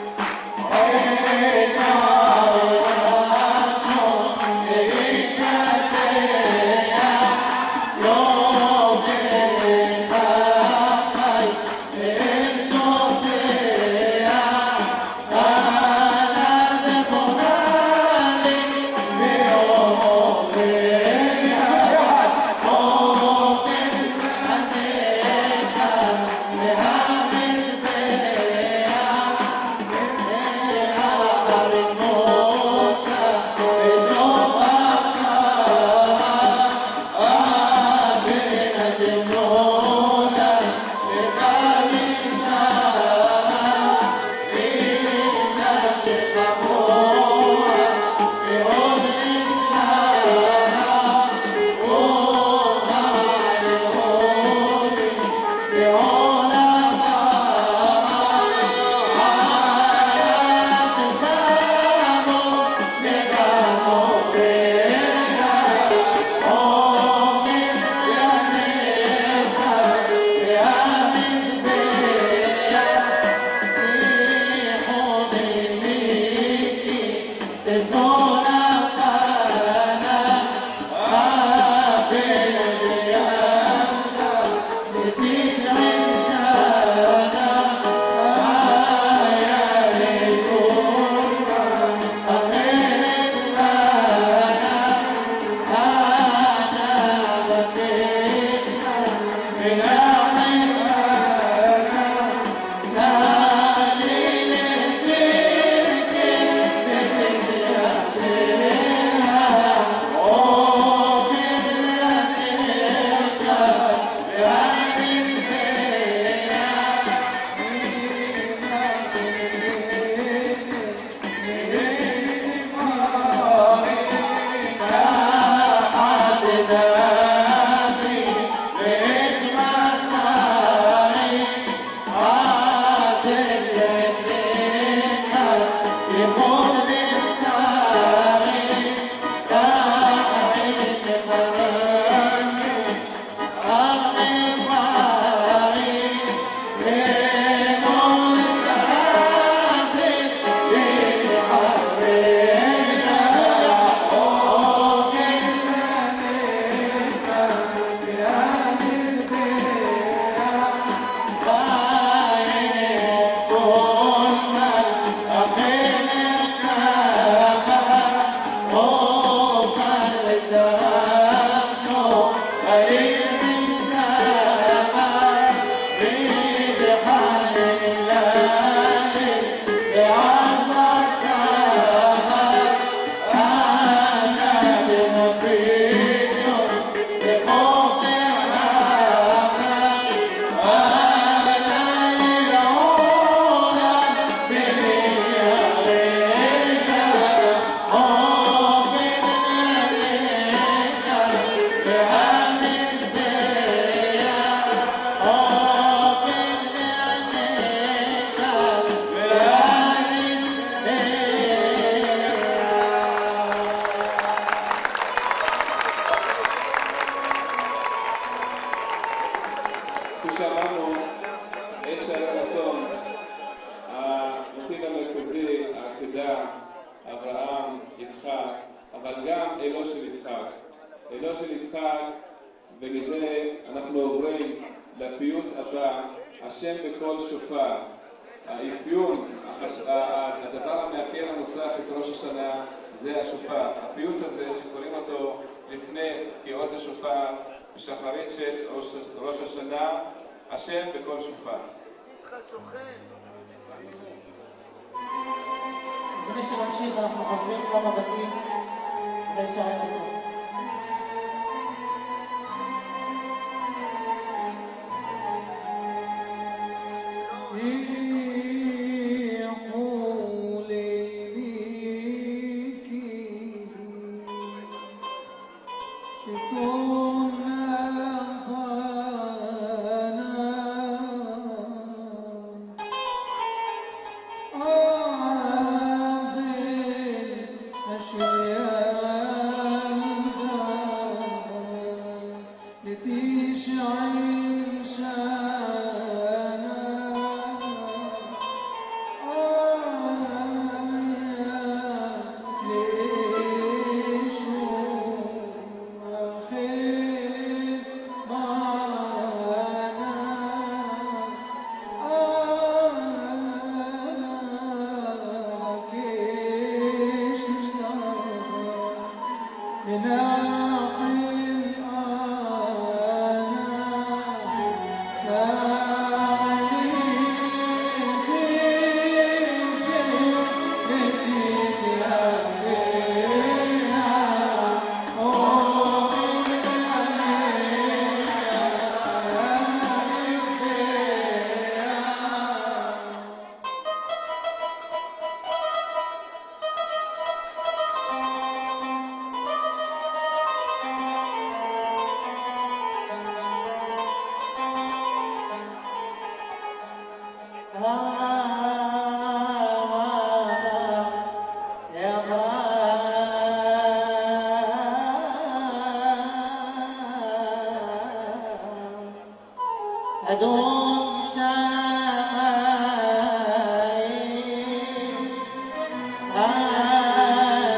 Ah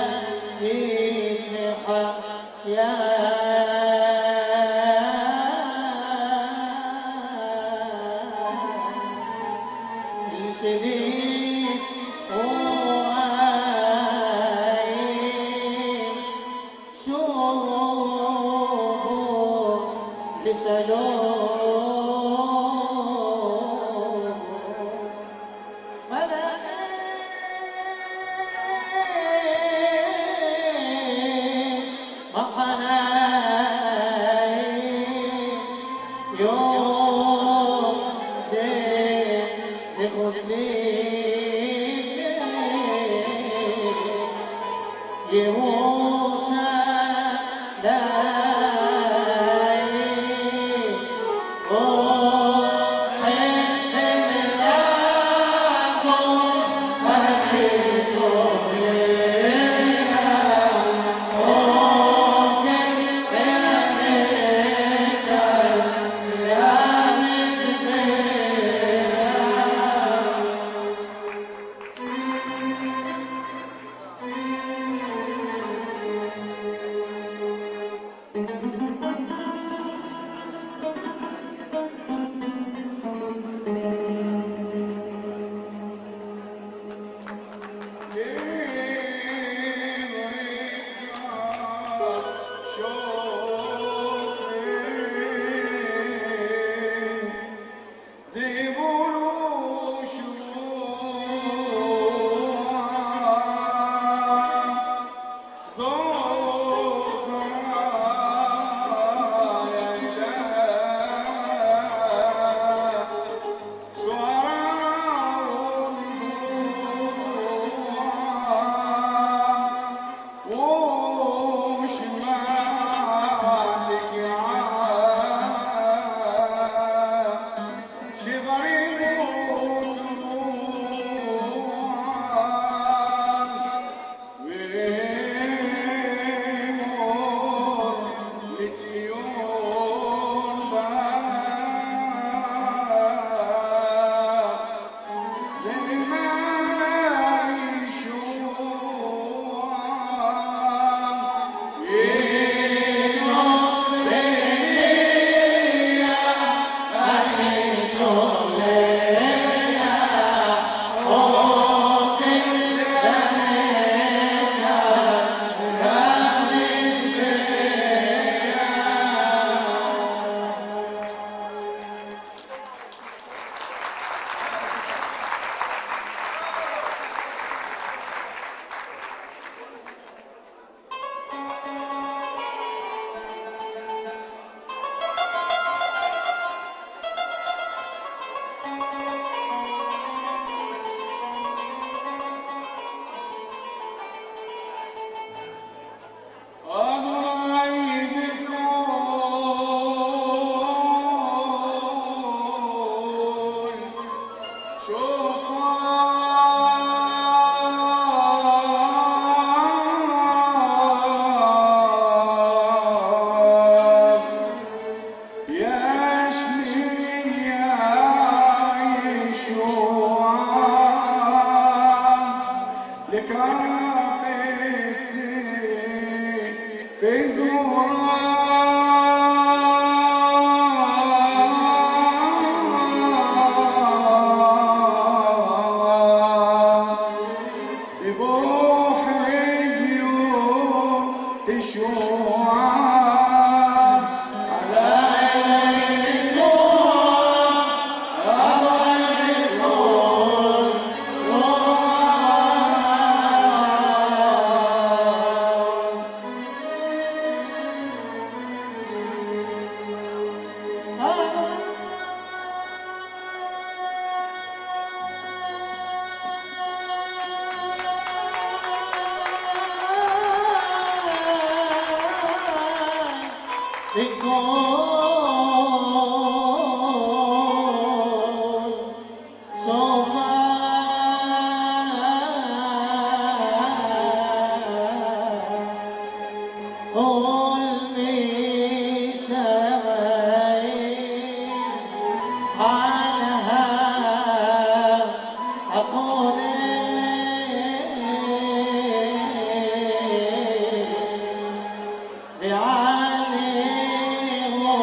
عليه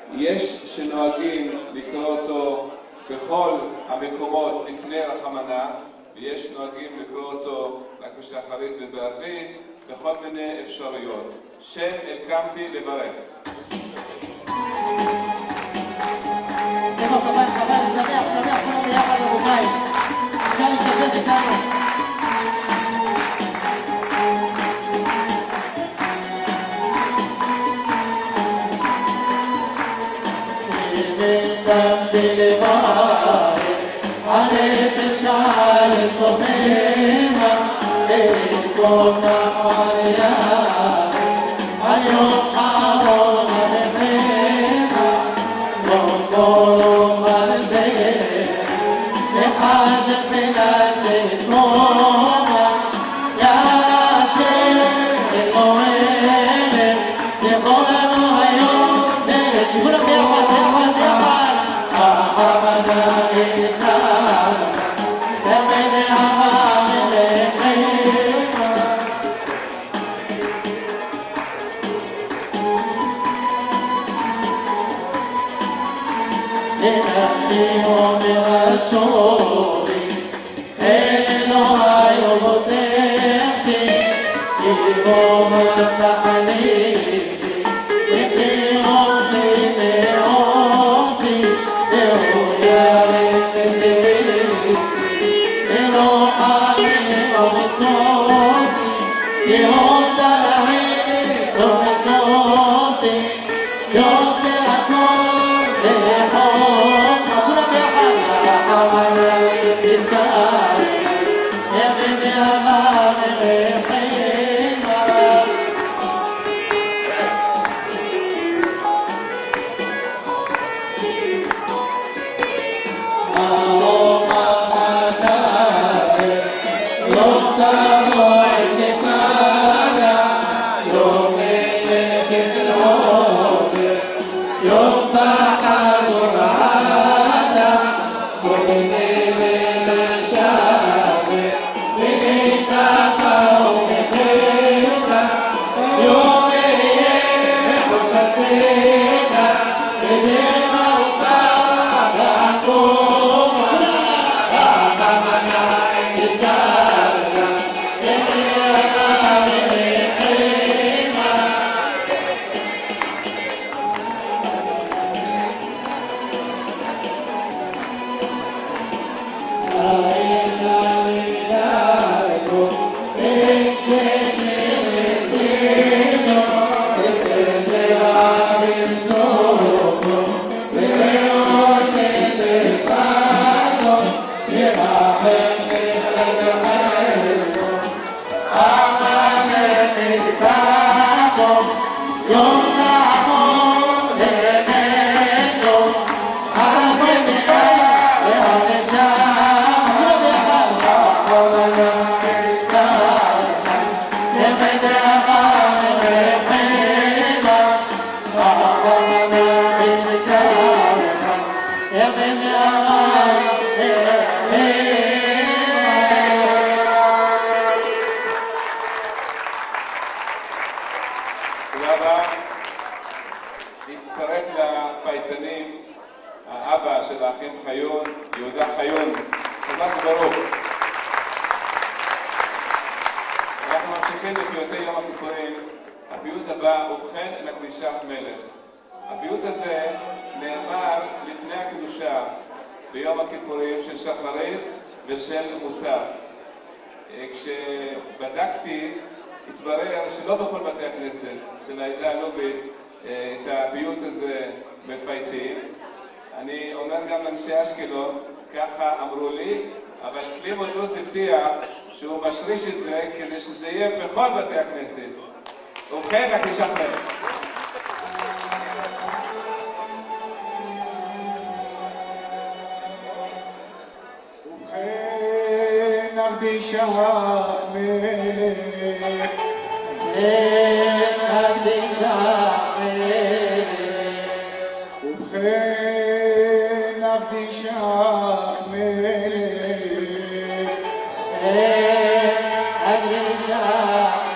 יש שנוהגים לקרוא אותו בכל המקומות לפני רחמנה, ויש נוהגים לקרוא אותו רק בשחרית ובערבית, בכל מיני אפשרויות. שם אלקמתי לברך. טוב, חבל, חבל, שמח, שמח, כולם ביחד רבותיי. אפשר להשתתף איתנו.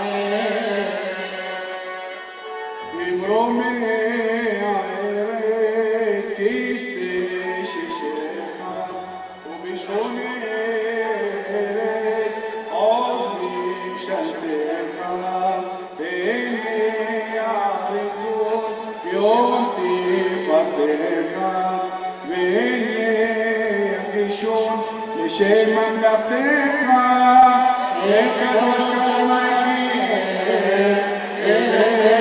Romeo, עירך ואלה ירגישון לשם ממלכתך אל קדוש כשמיים אליך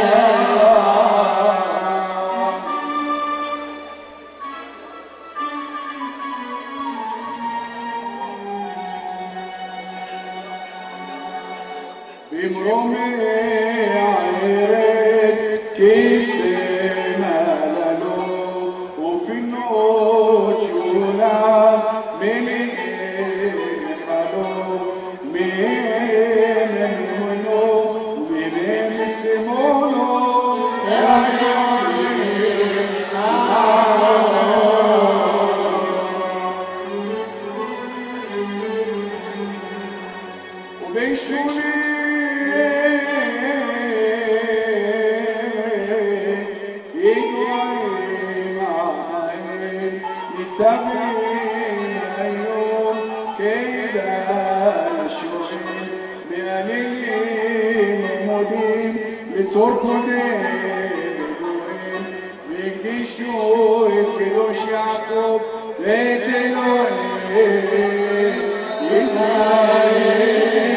במרומי הארץ כיסמה לנו ופינות שולה מלאך לו מימינו ומימי שמאלו ובשמולי ניצבים היום כדאי שואל מעניינים ומודים לצור צודק וגואל והקדישו את קדוש יעקב ואת אלוהי ישראל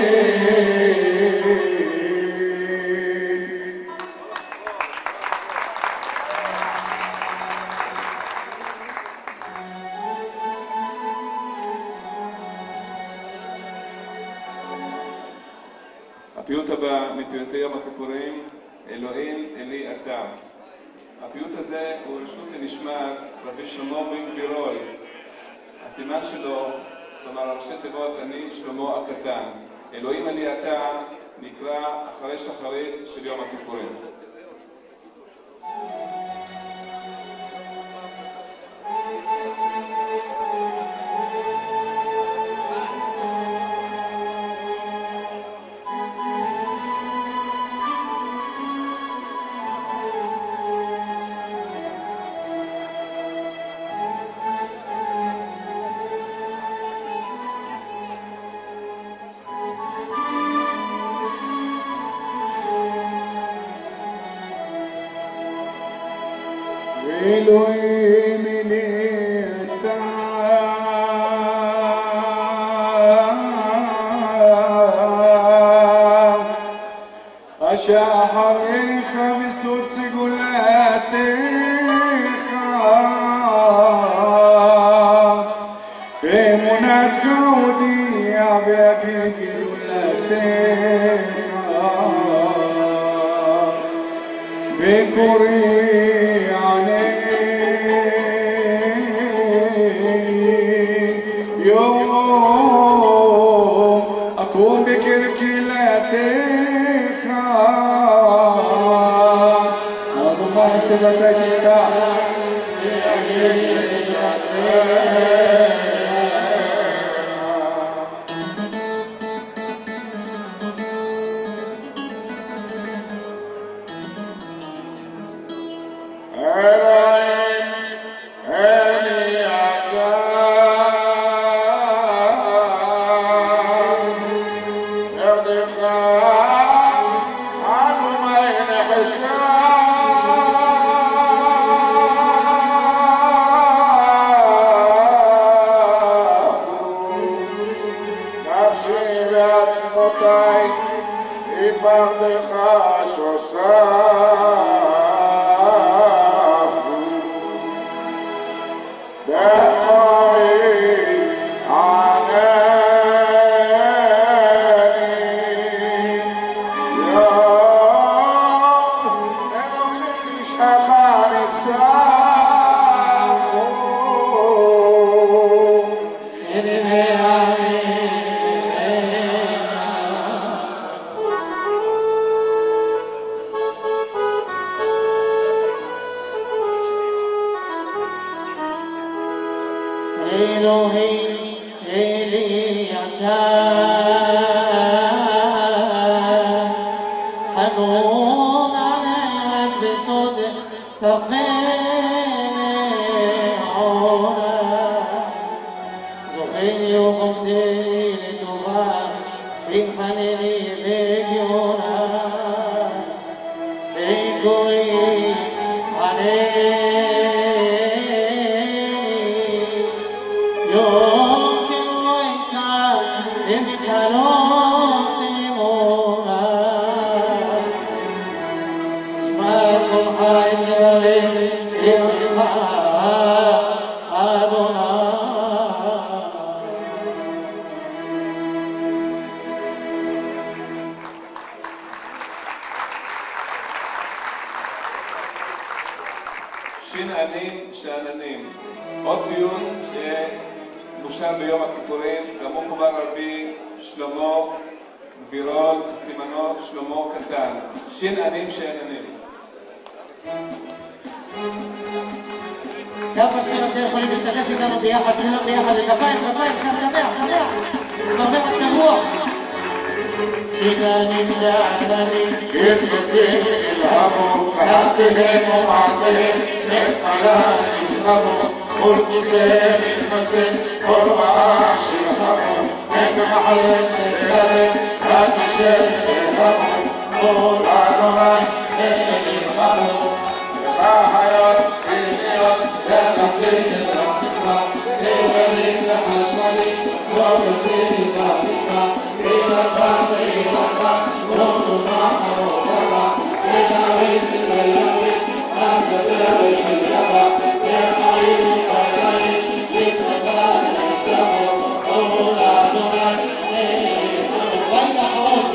הפיוט הבא מפיוטי יום הכיפורים, אלוהים אלי אתה. הפיוט הזה הוא רשות לנשמת רבי שלמה בן גבירול. הסימן שלו, כלומר ראשי תיבות אני שלמה הקטן. אלוהים אלי אתה נקרא אחרי שחרית של יום הכיפורים. אלוהים אלי אתה השחריך בסוד סגולתך אמונתך הודיע בהגיד גדולתך בקורי أكون بكلكلتك أنا ما سبسكت אלוהים אלי אתה חנון עליך בסוד ספר עונה זוכני וחומדי לטובה תמחנני בגיונה בגוי עליך שינענים שאננים. עוד דיון שמושב ביום הכיפורים, גם הוא חובר רבי שלמה גבירול, סימנו שלמה קטן. שינענים שאננים. גם בשיר הזה יכולים להשתתף איתנו ביחד, כולם ביחד, לכפיים, כפיים, שמח, שמח, מרבה מצב רוח. שינענים שאננים קיצוצים ילהבו, קראתיהם ומעתיהם, נתמלה נצחבו, כל כיסא מתנוסס, כל רעה שיחבו, אין מחלק לילדים, רק נשב ילהבו, כל אדוני אין נלחמו, לך חיות פנימיות, ותמתין לספקך, תבלים לחשמלים, לא תבלים לתקווה, אילתה ואילתה, לא תונח הרוגבה, ונריץ ויריץ, עד לדרך של שבה, יחיים וחיים, יתחתה ונצחו, כל אדוני בית אחרון,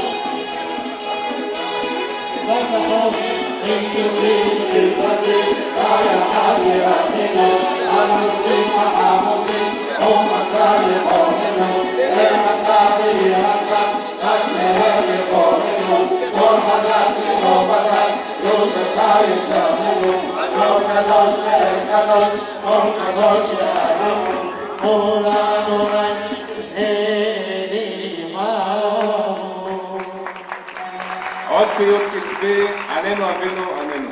בית אחרון, נשתוכים ולבצעים, היחד ירחנו, המוצאים החמוצים, אומתה יכולנו, אמתה וירחתה, רק מהם יכולנו, כל חדש וחובתה, יושבך ישבנו, כל קדוש ואין קדוש, כל קדוש ואנחנו, כל אדוני אלימנו. עוד פיוט קצבי, עננו אבינו עננו.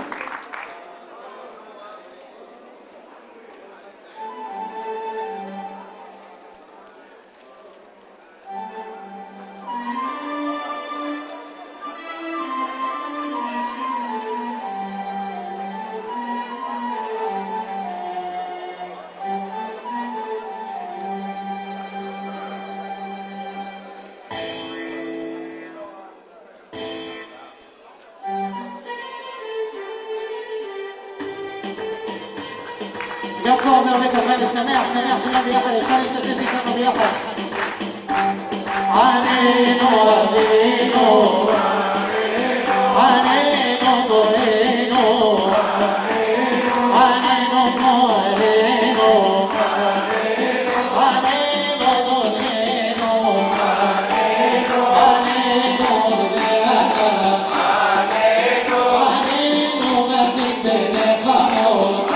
גם פה אומר וכפיים ושמח, שמח כולם ביחד, אפשר להשתתף איתנו ביחד. עננו אבינו, עננו גואלנו, עננו גואלנו, עננו קדושנו, עננו גאלנו, עננו מזיק בנפמות,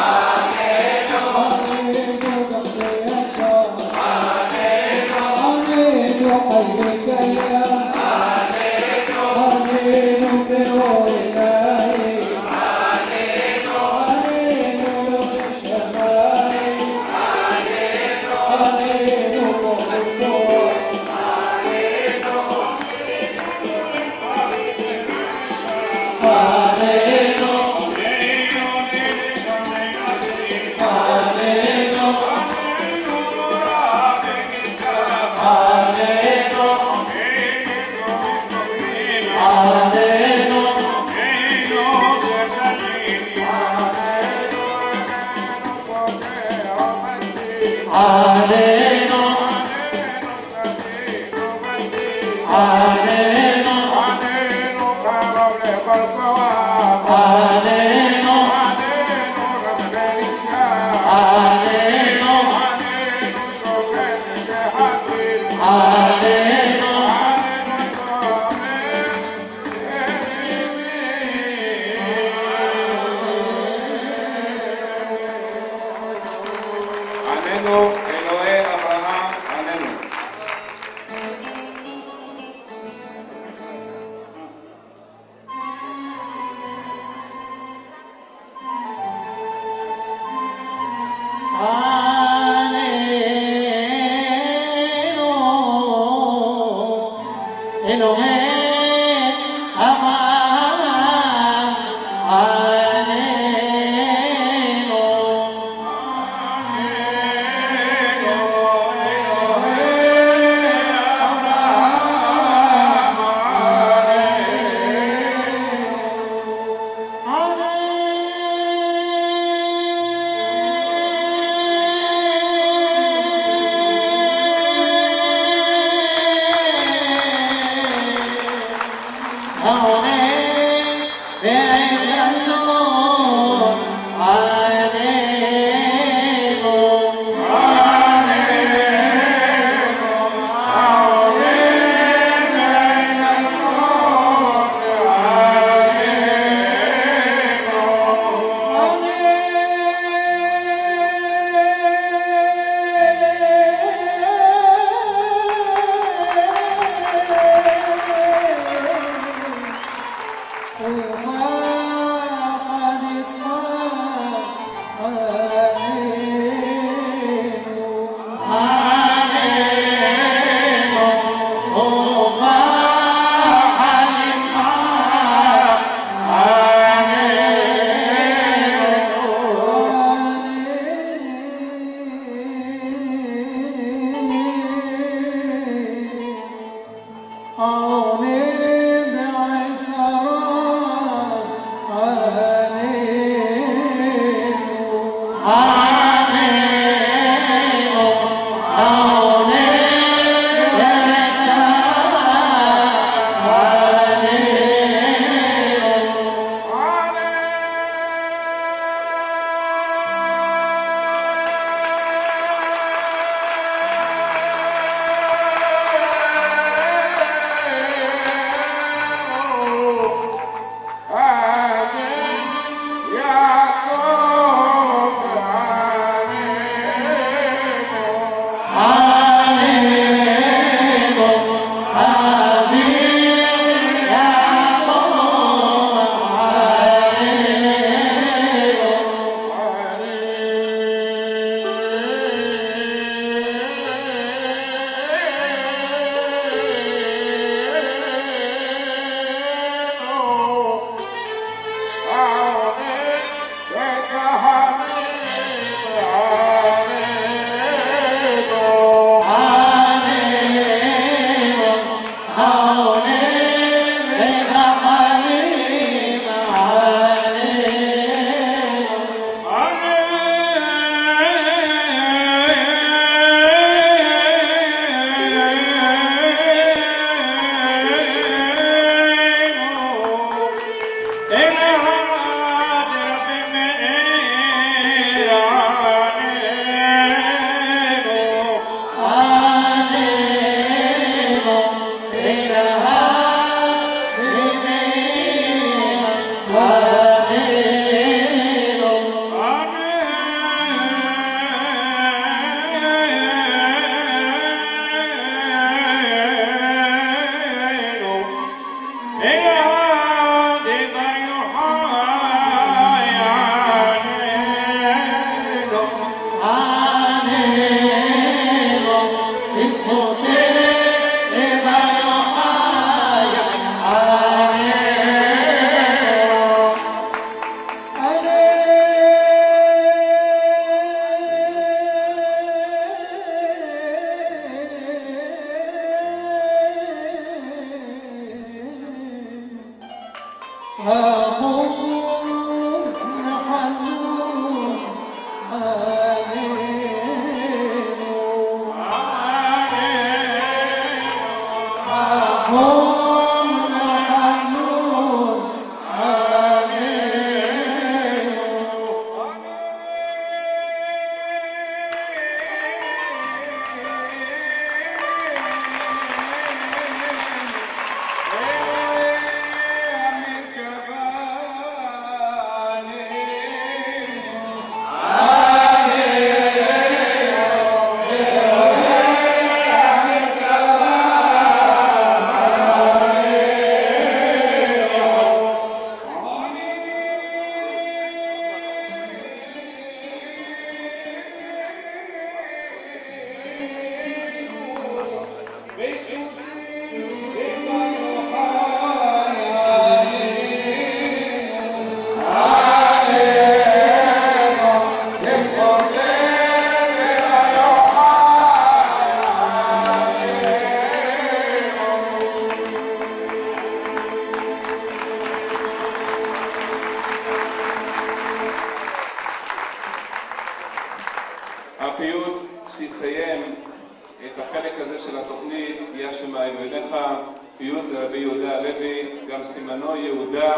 הפיוט שיסיים את החלק הזה של התוכנית יהיה שמה אליך, פיוט לרבי יהודה הלוי, גם סימנו יהודה,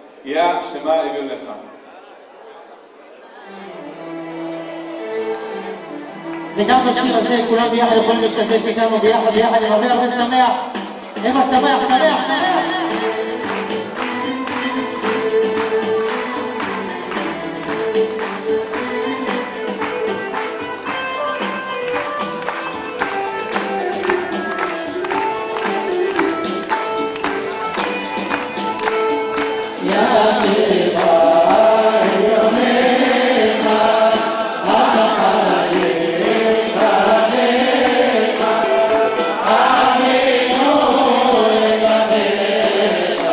יה שמה אליך. וגם בשיר הזה כולם ביחד יכולים להשתתף איתנו ביחד, ביחד עם הרבה הרבה שמח. אמא שמח, שמח, שמח. Yeah.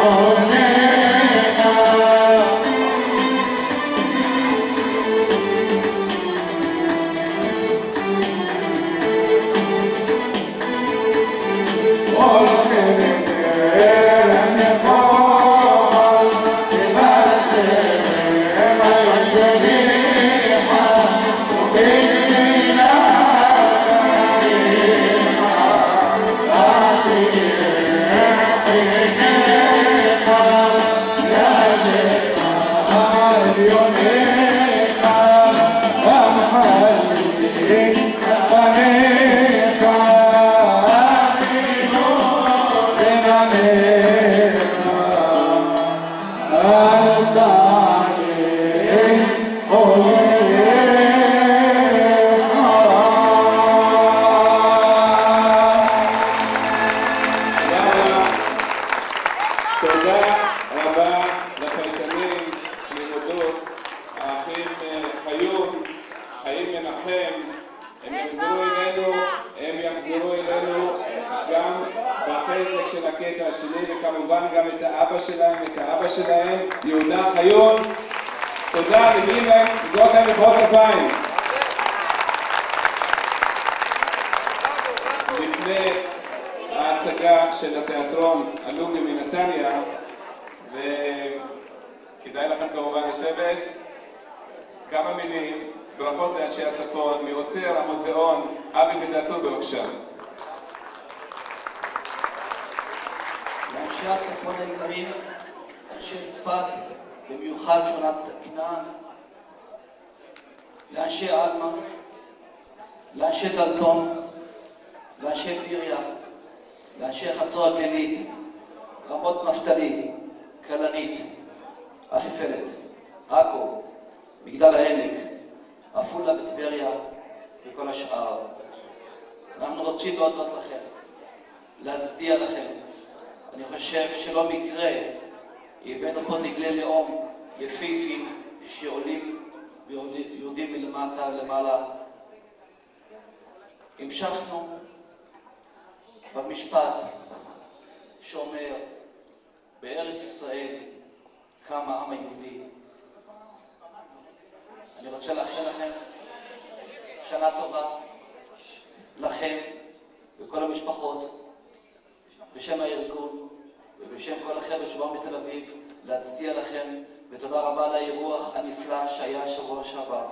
המשכנו במשפט שאומר בארץ ישראל קם העם היהודי. אני רוצה לאחל לכם שנה טובה, לכם וכל המשפחות, בשם הארגון ובשם כל החבר'ה שבאו מתל אביב, להצדיע לכם ותודה רבה על האירוח הנפלא שהיה שבוע שעבר.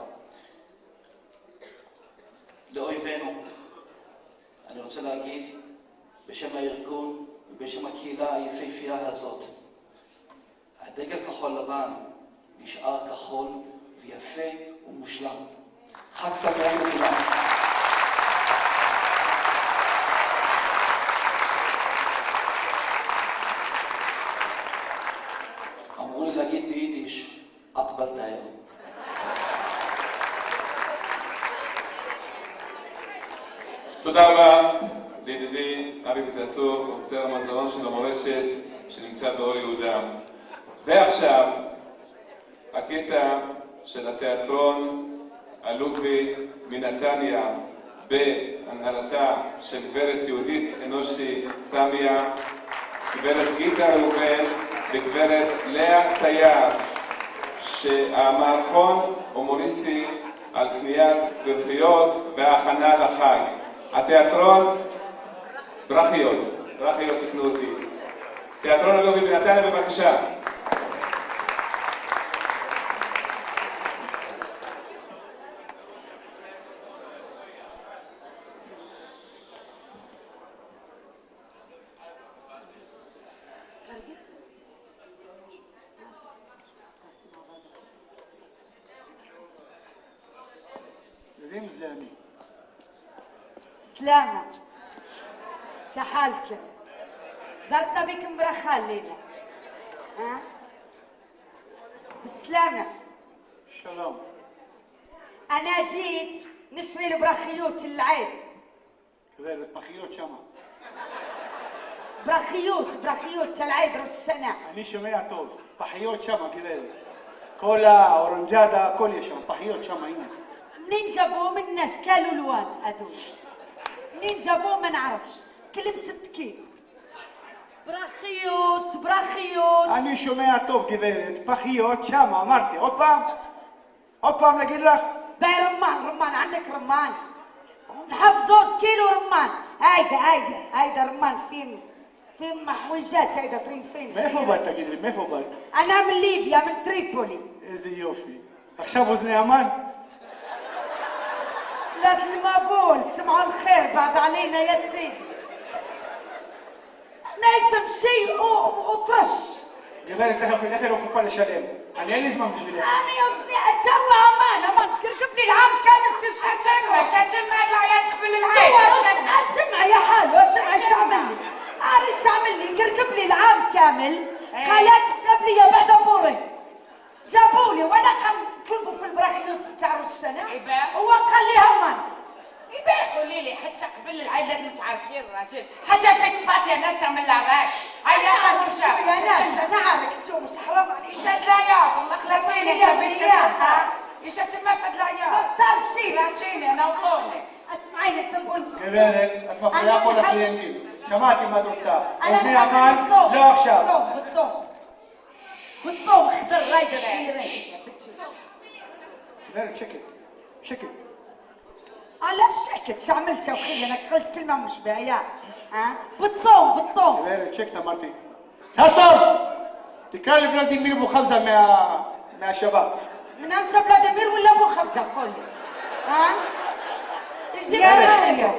לאויבינו אני רוצה להגיד בשם הארגון ובשם הקהילה היפהפייה הזאת, הדגל כחול לבן נשאר כחול ויפה ומושלם. חג שמח לכולם. אמרו לי להגיד ביידיש אקבל דייר. תודה רבה לידידי אבי בדצור, אוצר המוזיאון של המורשת שנמצא באור יהודה. ועכשיו הקטע של התיאטרון הלובי מנתניה בהנהלתה של גברת יהודית אנושי סמיה, גברת גיטה ראובן וגברת לאה תייר, שהמערכון הומוריסטי על קניית ברכיות וההכנה לחג. התיאטרון ברכיות, ברכיות תקנו אותי. תיאטרון הלובי בנתניה, בבקשה. יודעים זה אני. سلامة شحالك زرتنا بكم برخا الليلة ها بالسلامة. שלום. أنا جيت نشري البراخيوت العيد. גברת, פחיות שמה. براخيوت براخيوت العيد ראש השנה. אני שומע טוב. פחיות שמה, גברת. קולה, אורנג'אדה, הכל יש שם. פחיות שמה, הנה. منين جابوه من اشكال والوان هذول؟ منين جابوه ما نعرفش، كل مسبتكين. براخيوت פחיות, ברחיות. אני שומע טוב גברת, פחיות שמה, אמרתי, עוד פעם? עוד פעם נגיד לך? برمان رمان عندك رمان نحب زوز كيلو رمان هيدا هيدا هيدا رمان فين فين محوجات هيدا طريق فين מאיפה באת תגיד לי, מאיפה באת? أنا من ليبيا من تريبولي איזה يوفي עכשיו أذني أمان؟ لا المابول سمعوا الخير بعد علينا يا سيدي ما يفهم شيء وطرش גברת, תכף לכי לו קופה לשלם. אני אין לי זמן בשבילך. אני אוזני אתמה אמן, אמן, תרקב לי العام كامل في شتمها شتمها لا يقبل العين العين اسمع يا حالو اسمع ايش عمل لي عارف ايش عمل لي قرقب لي العام كامل قالت جاب لي بعد ابوري جابوا لي وانا كان طلبوا في البراخيل تاع السنه هو قال لي همان يبقى قولي لي حتى قبل العيد لازم تعرفين الراجل حتى في صفات يا ناس من العراش هيا عرفتو يا ناس انا عرفتو مش حرام عليك يشهد العياط والله خلطيني يا بنتي يشهد تما فهاد العياط ما صار شيء خلطيني انا وطولي اسمعيني تنقول גברת, את מפריעה פה לקליינטים. שמעתי מה את רוצה. אוזני انا אמן, לא עכשיו. بالطوم بالطوم بالطوم خضر رايده كبيره גברת, שקט. שקט. على سكت شو عملت يا اخي انا قلت كلمه مش بها ها بالطوم بالطوم גברת, שקט אמרתי. ששון! תקרא לוולדימיר אבו חמזה מהשב"כ. من انت فلاديمير ولا ابو خمسه قول لي ها يجي يا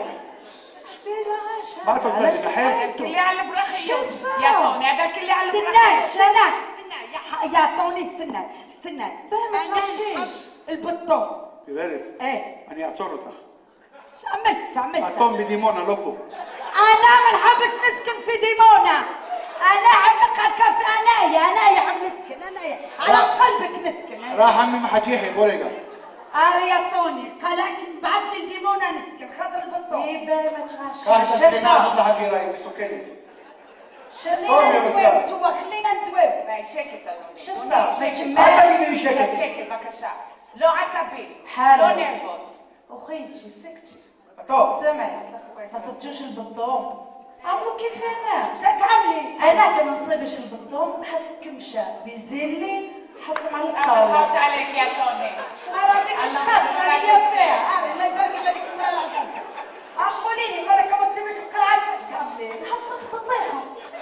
מה את רוצה להתנחל? كلي على البراخيوت يا طوني هذا كلي على استنى البراخيوت استنى استنى يا طوني استنى استنى انا البطوم גברת, ايه אני אעצור אותך. شو عملت شو عملت אטום בדימונה, לא פה. انا ما نحبش نسكن في ديمونا انا عم نقعد كافي انايا انايا عم نسكن انايا على قلبك نسكن راح عمي محج يحيى بو رجع. اريطوني قالك بعدني لديمونا نسكن خاطر البطوم ايه ما تغش קח את הספינה הזאת לחקירה, היא מסוכנת. خلينا ندوب توا خلينا ندوب شكت شو صار؟ אל תגידי לי שקט. شكت بكشا לא עצבים, حالو. לא נרבוס. اخيتي سكتي טוב. سمعي ما صبتوش البطوم عملوا كيف انا شو تعملي انا كما نصيبش البطوم بحط كمشه بيزلي حطهم على الطاوله حط عليك يا طوني هذيك الخاصه اللي فيها انا ما باقي هذيك المراه العزيزه اش قولي لي مالك ما تسيبش القرعه كيفاش تعملي نحطها في بطيخه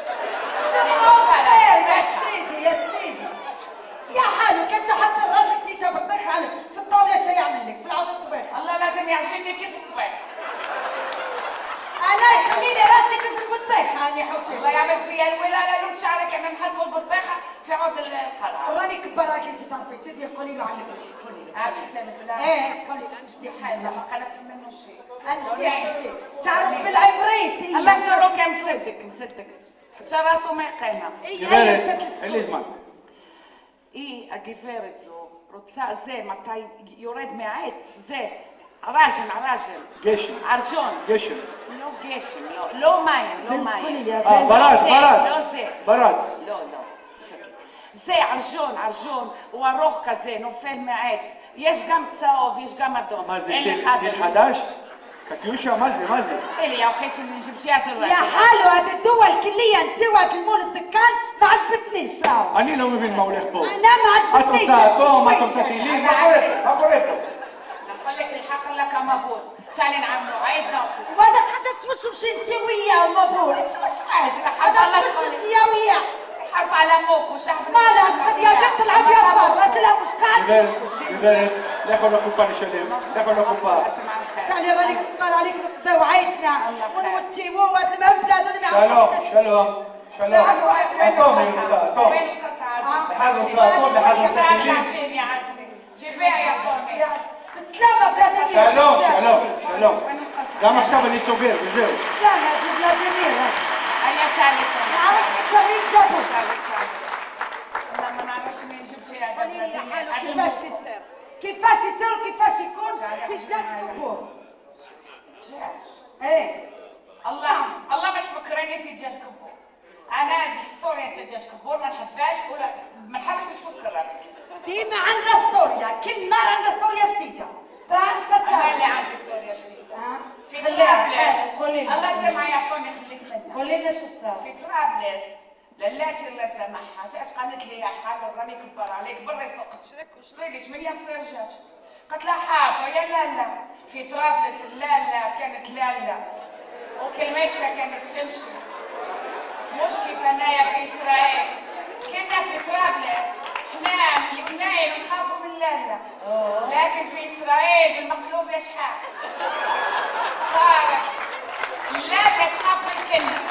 يا سيدي يا سيدي يا حالو كنت حط الراجل تيشا بطيخ على في الطاوله شو يعمل لك في العود الطبيخ الله لازم يعجبني كيف الطبيخ انا يخليني راسي كيف البطيخ هاني حوشي الله يعمل فيا الولاده لون شعرك انا نحط له البطيخه في عود القرعه راني كبراك انت صافي تدي قولي له علمي قولي له عارفه انا بلا ايه قولي له نشتي حالة ما قلبت منه شيء نشتي نشتي تعرف بالعبريت الله شروك مصدق مصدق حتى راسه ما يقيمها גברת, אין לי זמן. היא, הגברת זו, רוצה זה, מתי יורד מהעץ, זה, ערשן, ערשן. גשם. ערשון. גשם. לא גשם, לא, לא מים, לא מים. אה, ברד, ברד. לא זה. ברד. לא, לא. זה ערשון, ערשון, הוא ארוך כזה, נופל מהעץ. יש גם צהוב, יש גם אדום. מה זה, טיל חדש? קטיושה, מה זה, מה זה? אלי, يا أخي جبتيها الراجل. يا حالو هذه الدول كليا انتوا تلمون الدكان ما عجبتنيش راهو אני לא מבין מה הולך פה. انا ما את عجبتنيش רוצה אטום, את רוצה טילים, מה קורה פה? מה קורה פה? نقول لك الحق لك مبروك تعالي نعملوا عيدنا وهذا حتى تمشوا انت وياه مبروك هذا تمشوا يا وياه حرف على موك وشحب مالها قد يا قد تلعب يا فار راجلها مش قاعد גברת, גברת, לכו לקופה נשלם, לכו לקופה. تعالي راني كبر عليك نقضيو عيدنا ونوتيوه وهاد المهبلات اللي ما שלום, عرفتش שלום, שלום. אטום היא רוצה, אטום. אחד רוצה אטום, אחד רוצה טילים. جيبيها يا طومي بالسلامة فلاديمير שלום, שלום, שלום. גם עכשיו אני סוגר, וזהו. بالسلامة فلاديمير هيا تعالي نعرف انت مين جابوك ما نعرفش مين جبتيها قولي يا حالو كيفاش يصير كيفاش يصير وكيفاش يكون في دجاج كبور ايه الله الله ما تفكريني في دجاج كبور انا ستوريا تاع دجاج كبور ما نحبهاش ولا ما نحبش نفكر بك ديما عندها ستوريا كل نهار عندها ستوريا جديدة ترى مش انا اللي عندي ستوريا جديدة في طرابلس الله يسمع يعطوني خليك منها قولي لنا شو صار في طرابلس للاتي الله يسامحها جات قالت لي يا حامل راني كبر عليك برا سوق تشرك وشري لي ثمانية فريرجات. قلت لها حاضر يا لالا. في طرابلس لالا كانت لالا وكلمتها كانت تمشي مش كيف انايا في اسرائيل. كنا في طرابلس حنا من الكناين نخافوا من لالا لكن في اسرائيل بالمقلوب يا شحال صارت لالا تخاف من كلمه.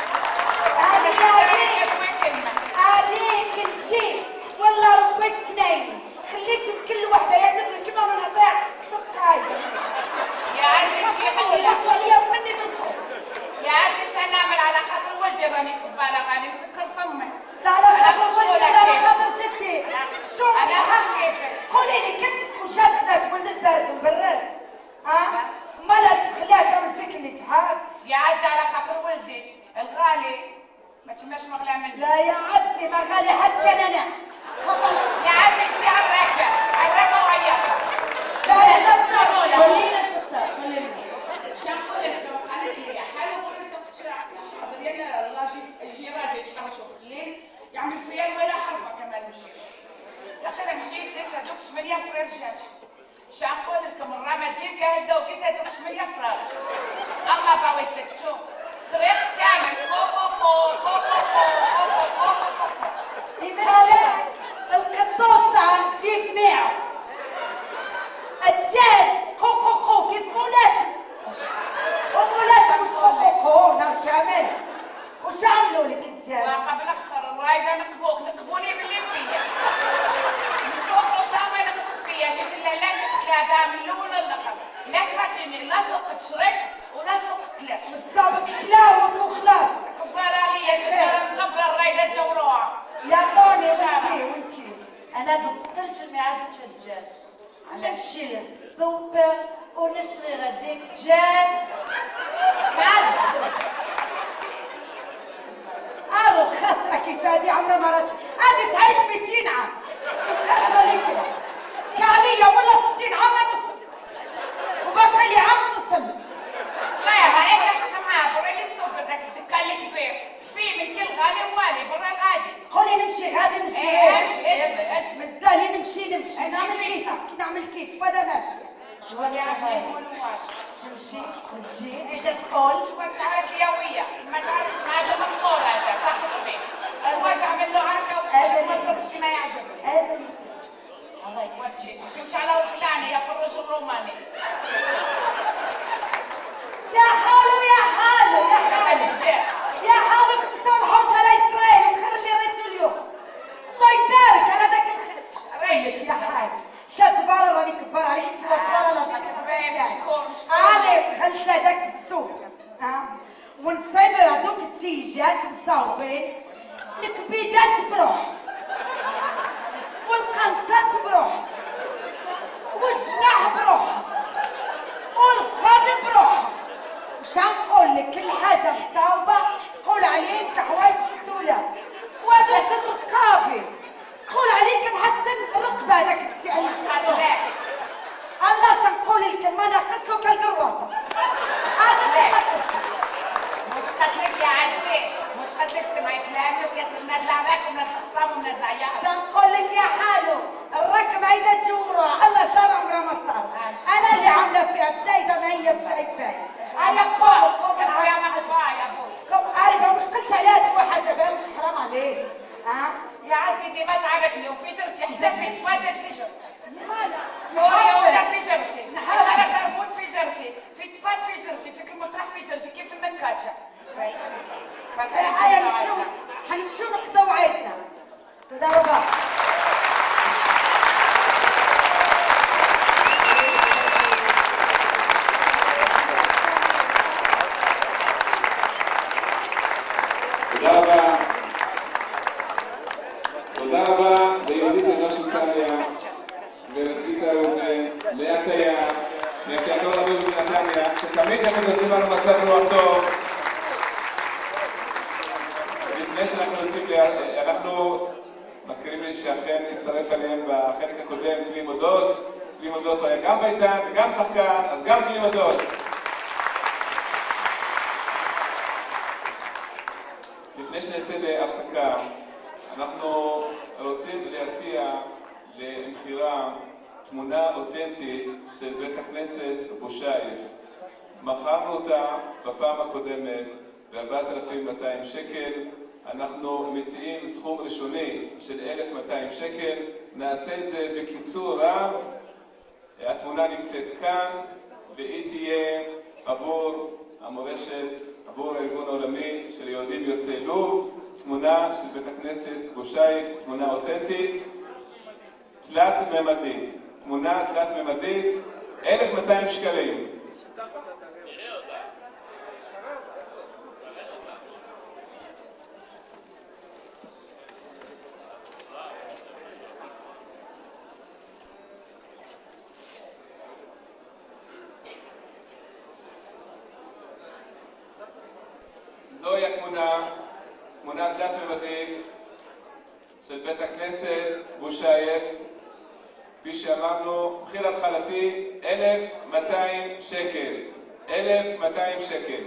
عليك انتي والله ربيتك نايمه خليتي بكل وحده يا جبل كيما انا نعطيها سقايه. يا عزيزي انتي حولة اليوم مني بالخوف. يا عزيزي شنو نعمل على خاطر ولدي راني كبالة راني نسكر فمي. لا على خاطر ولدي لا على خاطر جدي. شو انا مش كيفك. قولي لي كنت وشات خدات ولد البارد ومبرد. ها؟ مالا تخليها تعمل فيك اللي تحب. يا عزيزي على خاطر ولدي الغالي ما تماش مغلى مني. لا يا عزي ما غالي حد كان انا. يا عزيزي انتي عراكة عراكة وعياطة. لا يا شو صار؟ قولي لنا شو صار؟ قولي لنا. شو نقول لك قالت لي يا حلو قولي سوق شرع حضر لنا الله يجي راجل يشتغل شوف الليل يعمل فيا ولا حرفة كمان مشيت. الاخير مشيت زدت هذوك ثمانية فريرجات. شو نقول لكم الرمادين كهدا وكيس هذوك ثمانية فراغ. الله باوي سكتو طريق كامل كوكو كوكو كوكو كوكو كوكو. إمالة القطوسة تجيب معه الدجاج خو خو خو كيف مولاتي ومولاتي مش خو خو خو نهار كامل. وش عملوا لك الدجاج؟ لا قبل اخر الرايدة نقبوك نقبوني باللي فيا. من فوق وطاما ينقبوا فيا جيت لا تتلاقى من الاول للاخر. لاش ما تجيني لا سوق تشرك ولا سوق تلاك. بالصابك تلاوك وخلاص. كبار عليا شجرة نقبر الرايدة تجوروها. يا طوني وانتي وانتي انا بطلت الميعاد الدجاج نمشي للسوبر ونشري غديك دجاج كاش. الو خسره كيف هذه عمرها ما رات هذه تعيش مئتين عام الخسره اللي فيها كعليا ولا ستين عام نص وباقي لي عام ونص. لا يا هاي حتى معاه برا السوبر ذاك الدكان الكبير في من كل غالي والي برا غادي. قولي نمشي غادي نمشي. ايش ايش مازالي نمشي نمشي نعمل كيفك نعمل كيف وهذا ماشي. شوفي يا اخي تمشي وتجي ايش تقول؟ شوفي تعرف يومية ما تعرفش هذا مقطور هذا تاخذ فيه. شوفي تعمل له هكا وما صرتش ما يعجبني. هذا اللي يصير. الله يوجهك شوفي على وخلاني يا فروج الروماني. يا حالو يا حالو يا حالو يا حالو خمسة وحوت على اسرائيل الخير اللي ريتو اليوم. الله يبارك على ذاك الخير. ريت يا حاج شاد برا راني كبار عليك انت برا لازم انا دخلت لهذاك السوق ها ونصيب هذوك التيجات مصاوبين الكبيدات بروح والقنصات بروح والجناح بروح والفخاد بروح. وش نقول لك كل حاجه مصاوبه تقول عليه كحوايج في الدولاب وهذاك الرقابي تقول عليك محسن رقبه هذاك التاع الله شنقول لكم ما ناقصو كالقروطه. هذا مش قتلك يا عزيز مش قتلك سمعي كلامي وقالت لنا العراك ومن الخصام ومن العيال. شنقول لك يا حالو الركب هيدا تجوروها الله شرع عمرها ما صار. انا اللي عامله فيها بزايده ما هي بزايد باهي. انا قوم قوم يا مقطوع يا ابوي. قوم عارفه مش قلت عليها تبغى حاجه بها مش حرام عليك. ها يا عزيزي مش عارفني وفجرتي حتى في تواجد فجرتي. مالك؟ فوري ولا فجرتي. انا تربوت فجرتي في تفات فجرتي في كل مطرح فجرتي كيف النكاشه. هيا نمشيو حنمشيو نقضوا عيدنا. تضربها. תודה רבה. תודה רבה ליהודית אנושי סליה, ולגיטה ראובן, לאה תייר, מהתיאטרון הלאומי בנתניה, שתמיד אנחנו יוצאים לנו מצב רוח טוב. לפני שאנחנו יוצאים, אנחנו מזכירים לי שאכן נצטרף אליהם בחלק הקודם קלימודוס. קלימודוס הוא היה גם ביתן וגם שחקן, אז גם קלימודוס. לפני שנצא להפסקה, אנחנו רוצים להציע למכירה תמונה אותנטית של בית הכנסת בושייף. מכרנו אותה בפעם הקודמת ב-ארבעת אלפים מאתיים שקל. אנחנו מציעים סכום ראשוני של אלף מאתיים שקל. נעשה את זה בקיצור רב. התמונה נמצאת כאן, והיא תהיה עבור המורשת, עבור הארגון העולמי של יהודים יוצאי לוב. תמונה של בית הכנסת בושייף, תמונה אותנטית, תלת ממדית. תמונה תלת ממדית, אלף מאתיים שקלים. זוהי התמונה, תמונה תלת ממדית של בית הכנסת בושייף. כפי שאמרנו, מחיר התחלתי אלף מאתיים שקל. אלף מאתיים שקל.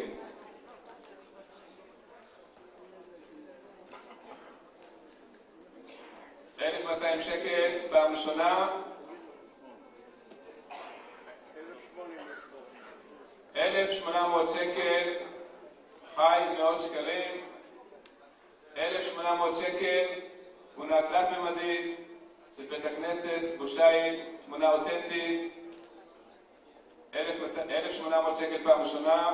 אלף מאתיים שקל פעם ראשונה. אלף שמונה מאות שקל. חי מאות שקלים. אלף שמונה מאות שקל. תמונה תלת ממדית של בית הכנסת בושייף, תמונה אותנטית. אלף שמונה מאות שקל פעם ראשונה.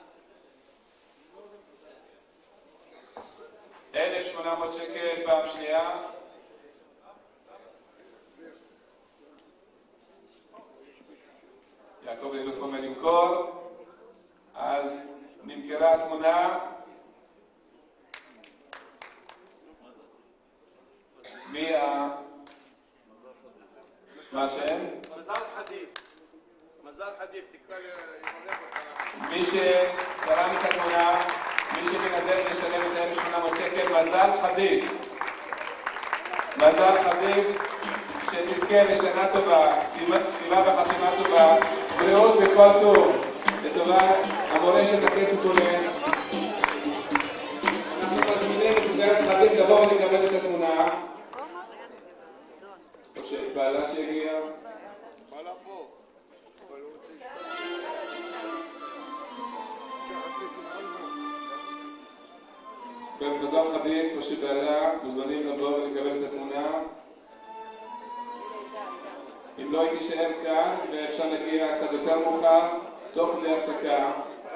אלף שמונה מאות שקל פעם שנייה. יעקב לילות חומר למכור. אז נמכרה התמונה. מי ה... מה השם? מזל חדיף. מזל חדיף, תקרא לימונב אותה. מי שתרם את התמונה, מי שמנדל לשלם את אלף שמונה מאות שקל, מזל חדיף. מזל חדיף, שתזכה לשנה טובה, כתיבה וחתימה טובה, בריאות וכל טוב, לטובת המורשת הכסף עולה. אנחנו מזמינים את מזלת חדיף לבוא ולקבל את התמונה. בעלה שהגיע. בעלה פה. במזל חדיף או שבעלה מוזמנים לבוא ולקבל את התמונה. אם לא, היא תישאר כאן ואפשר להגיע קצת יותר מאוחר תוך כדי הפסקה.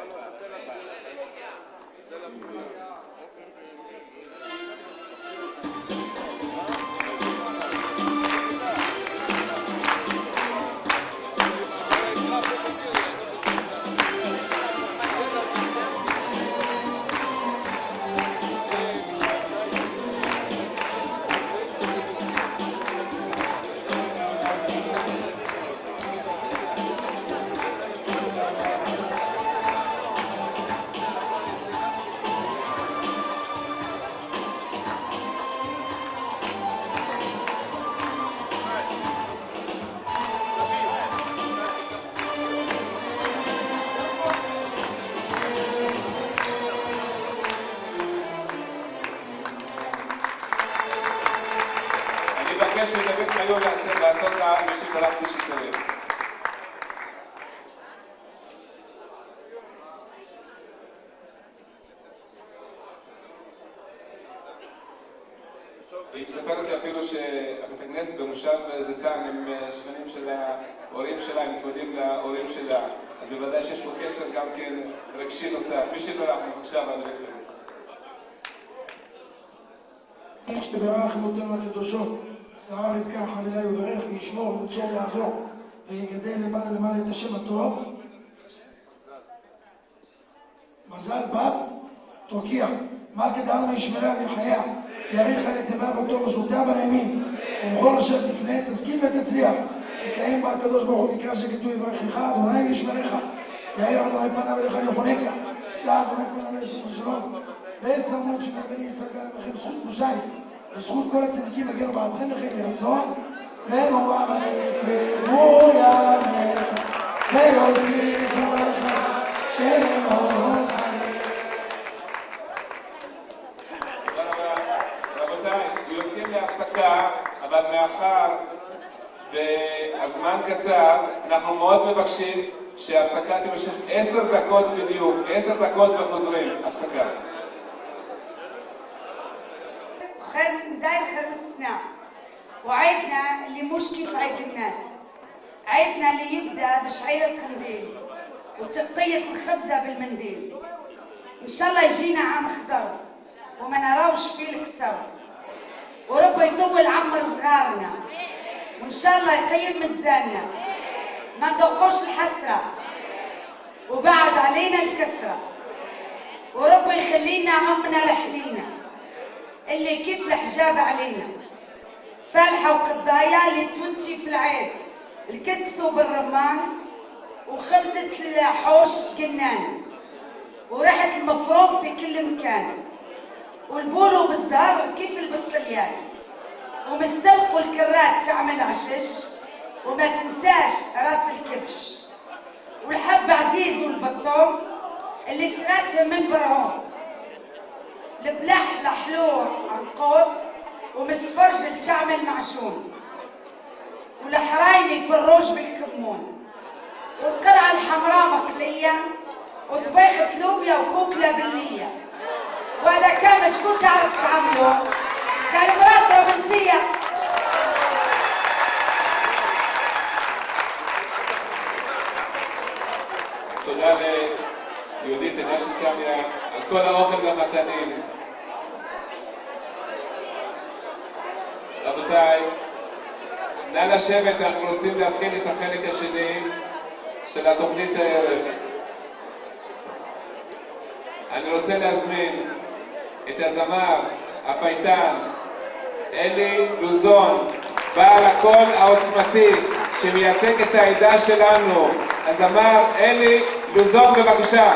אני מבקש מדוד חיון לעשות לה משיב עליו כפי שצריך. היא מספרת לי אפילו שבית הכנסת במושב זיתן הם שכנים של ההורים שלה, הם מתמודדים להורים שלה, אז בוודאי שיש פה קשר גם כן רגשי נוסף. מי שתורך, בבקשה, ועד לכם. יש תברך מותנו הקדושות, שרה רבקה חלילה יברך וישמור ומצור יעזור ויגדל למעלה למעלה את השם הטוב. מזל בת תוקיע, מלכת דלמה ישמרה ויחיה, יאריך את ימיה בטוב ושבותיה בנעימים, ובכל אשר תפנה תסכים ותצליח, יקיים בה הקדוש ברוך הוא מקרא שכתוב יברכך, אדוני וישמרך, יאיר אדוני פניו אליך יחונקה, שא אדוני פניו לעשות ושלום, ועשרמות שני בני ישראל לכם זכות בושייף, וזכות כל הצדיקים הגנו בעדכם לכם ירצון, ונאמר ונקברו ימיך, ויוסיפו לכם שמות חיים. רבותיי, הפסקה, אבל מאחר והזמן קצר, אנחנו מאוד מבקשים שההפסקה תימשך עשר דקות בדיוק, עשר דקות וחוזרים, הפסקה. خير داير خمسنا وعيدنا اللي مش كيف عيد الناس، عيدنا اللي يبدا بشعير القنديل وتغطية الخبزة بالمنديل. إن شاء الله يجينا عام خضر وما نراوش فيه الكسر، وربي يطول عمر صغارنا، وإن شاء الله يقيم ميزاننا، ما نذوقوش الحسرة وبعد علينا الكسرة، وربي يخلينا عمنا لحنينا اللي كيف الحجاب علينا، فالحة وقضايا اللي تونتي في العيد، الكسكسو بالرمان وخبزة الحوش جنان، وريحة المفروم في كل مكان، والبولو بالزهر كيف البسطليان، ومستلقوا الكرات تعمل عشش، وما تنساش راس الكبش، والحب عزيز والبطوم اللي شراتها من برهوم، البلح لحلوع عنقود ومسفرجل تعمل معجون، والحرايمي في الروج بالكمون، والقرعة الحمراء مقلية وطبيخة لوبيا وكوكلة باللية. وهذا كان شكون تعرف تعمله؟ كان مرات رومانسية. תודה ליהודית לנשי סמיה על כל האוכל והמתנים. רבותיי, נא לשבת, אנחנו רוצים להתחיל את החלק השני של התוכנית הערב. אני רוצה להזמין את הזמר, הפייטן, אלי לוזון, בעל הקול העוצמתי שמייצג את העדה שלנו. הזמר אלי לוזון, בבקשה.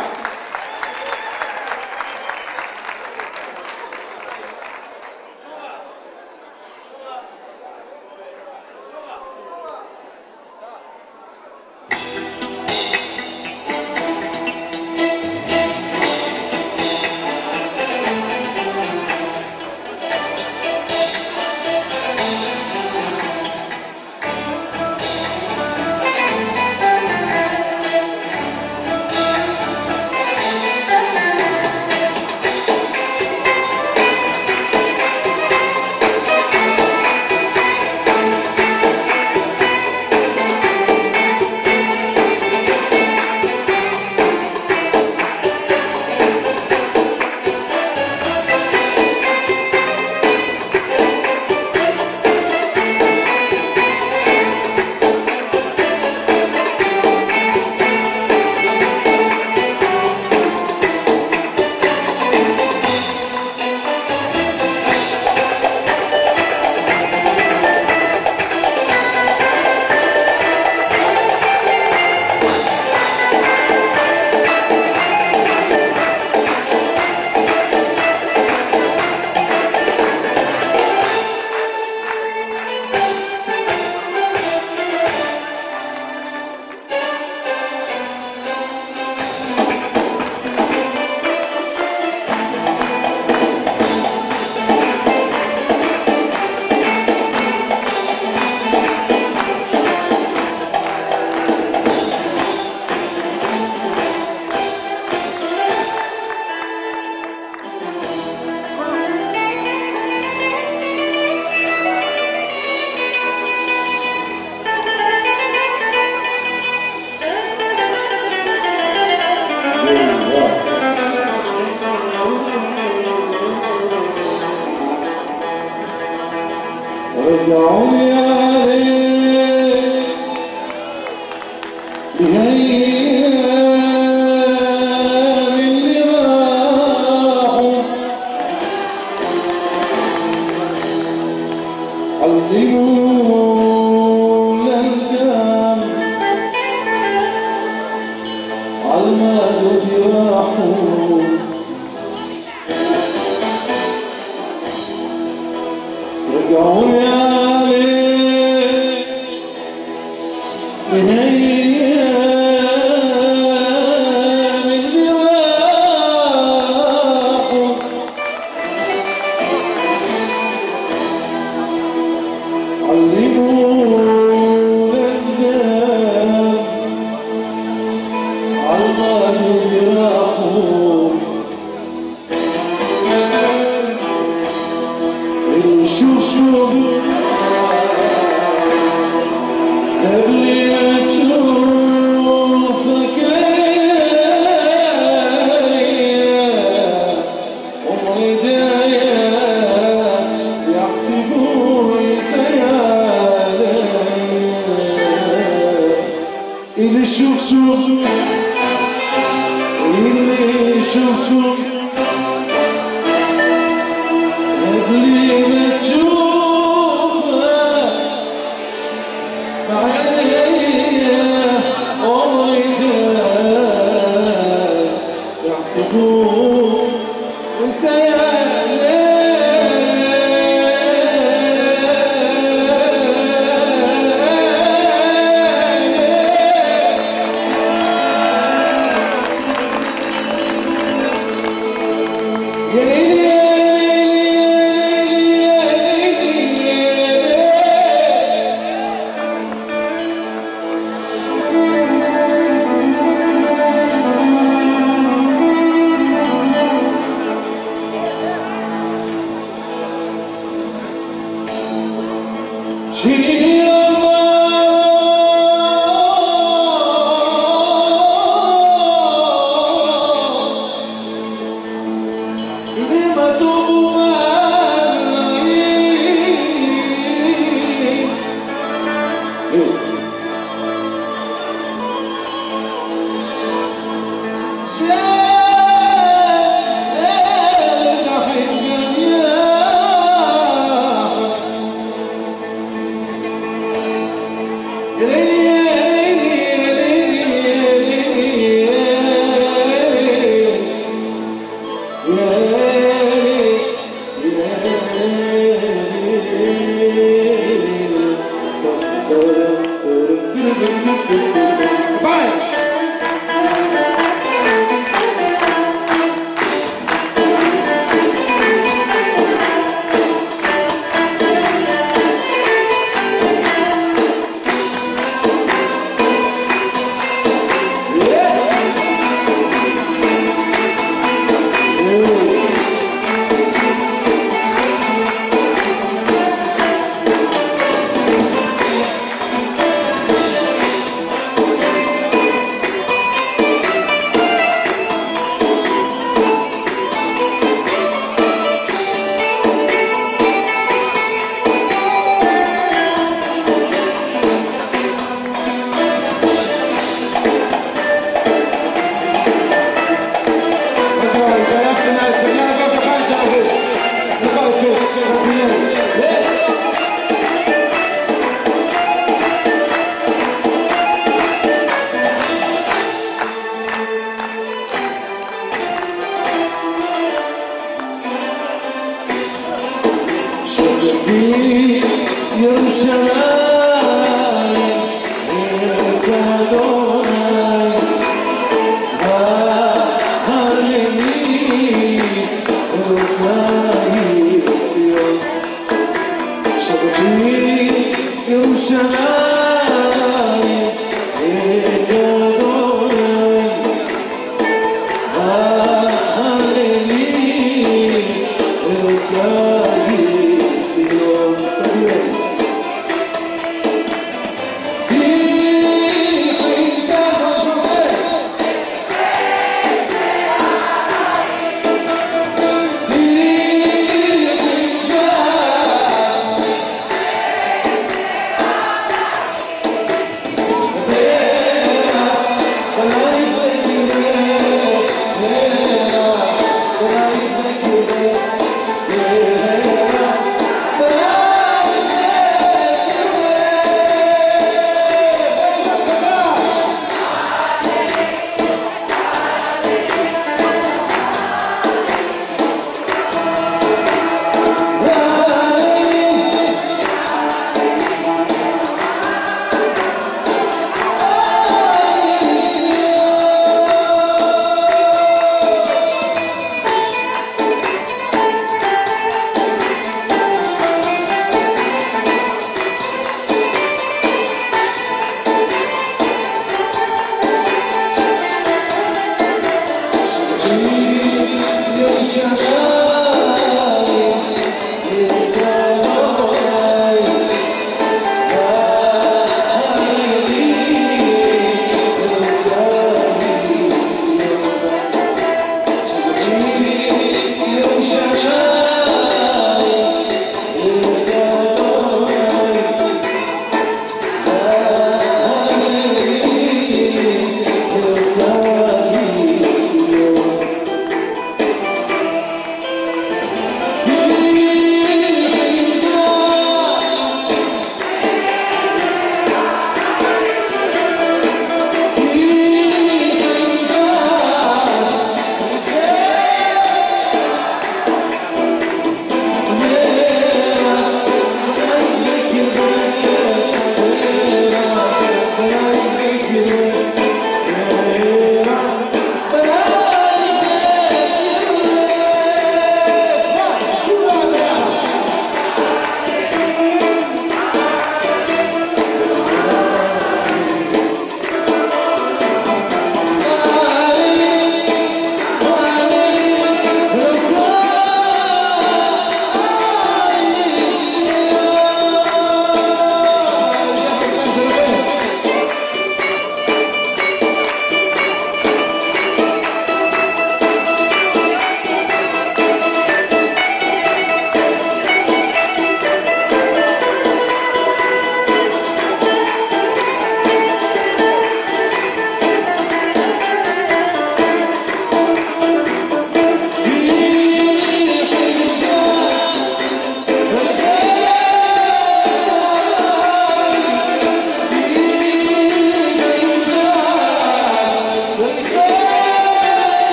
שוב שוב قبل ما تشوفك عمري دايا يحسبوني خيالي اللي شوف شوف اللي شوف شوف قبل ما تشوفك بعينيا عمري دايا يحسبوني خيالي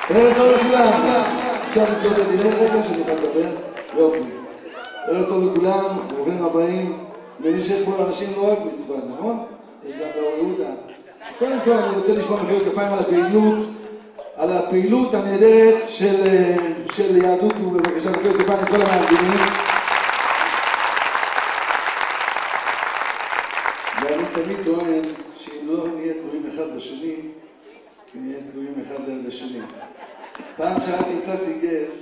ערב טוב לכולם. אפשר לקרוא את הדיני רגע שאני יכול לדבר? יופי. ערב טוב לכולם, ברוכים הבאים. ואני שיש פה אנשים לא רק מצוות, נכון? יש גם באור יהודה. אז קודם כל אני רוצה לשמוע מחיאות כפיים על הפעילות, על הפעילות הנהדרת של, של יהדות, ובבקשה מחיאות כפיים לכל המארגנים. ואני תמיד טוען שאם לא נהיה תלויים אחד בשני, נהיה תלויים אחד ליד השני. פעם שאלתי את ססי גז,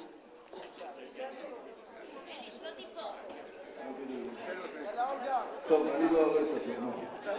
טוב, אני לא אספר, מה?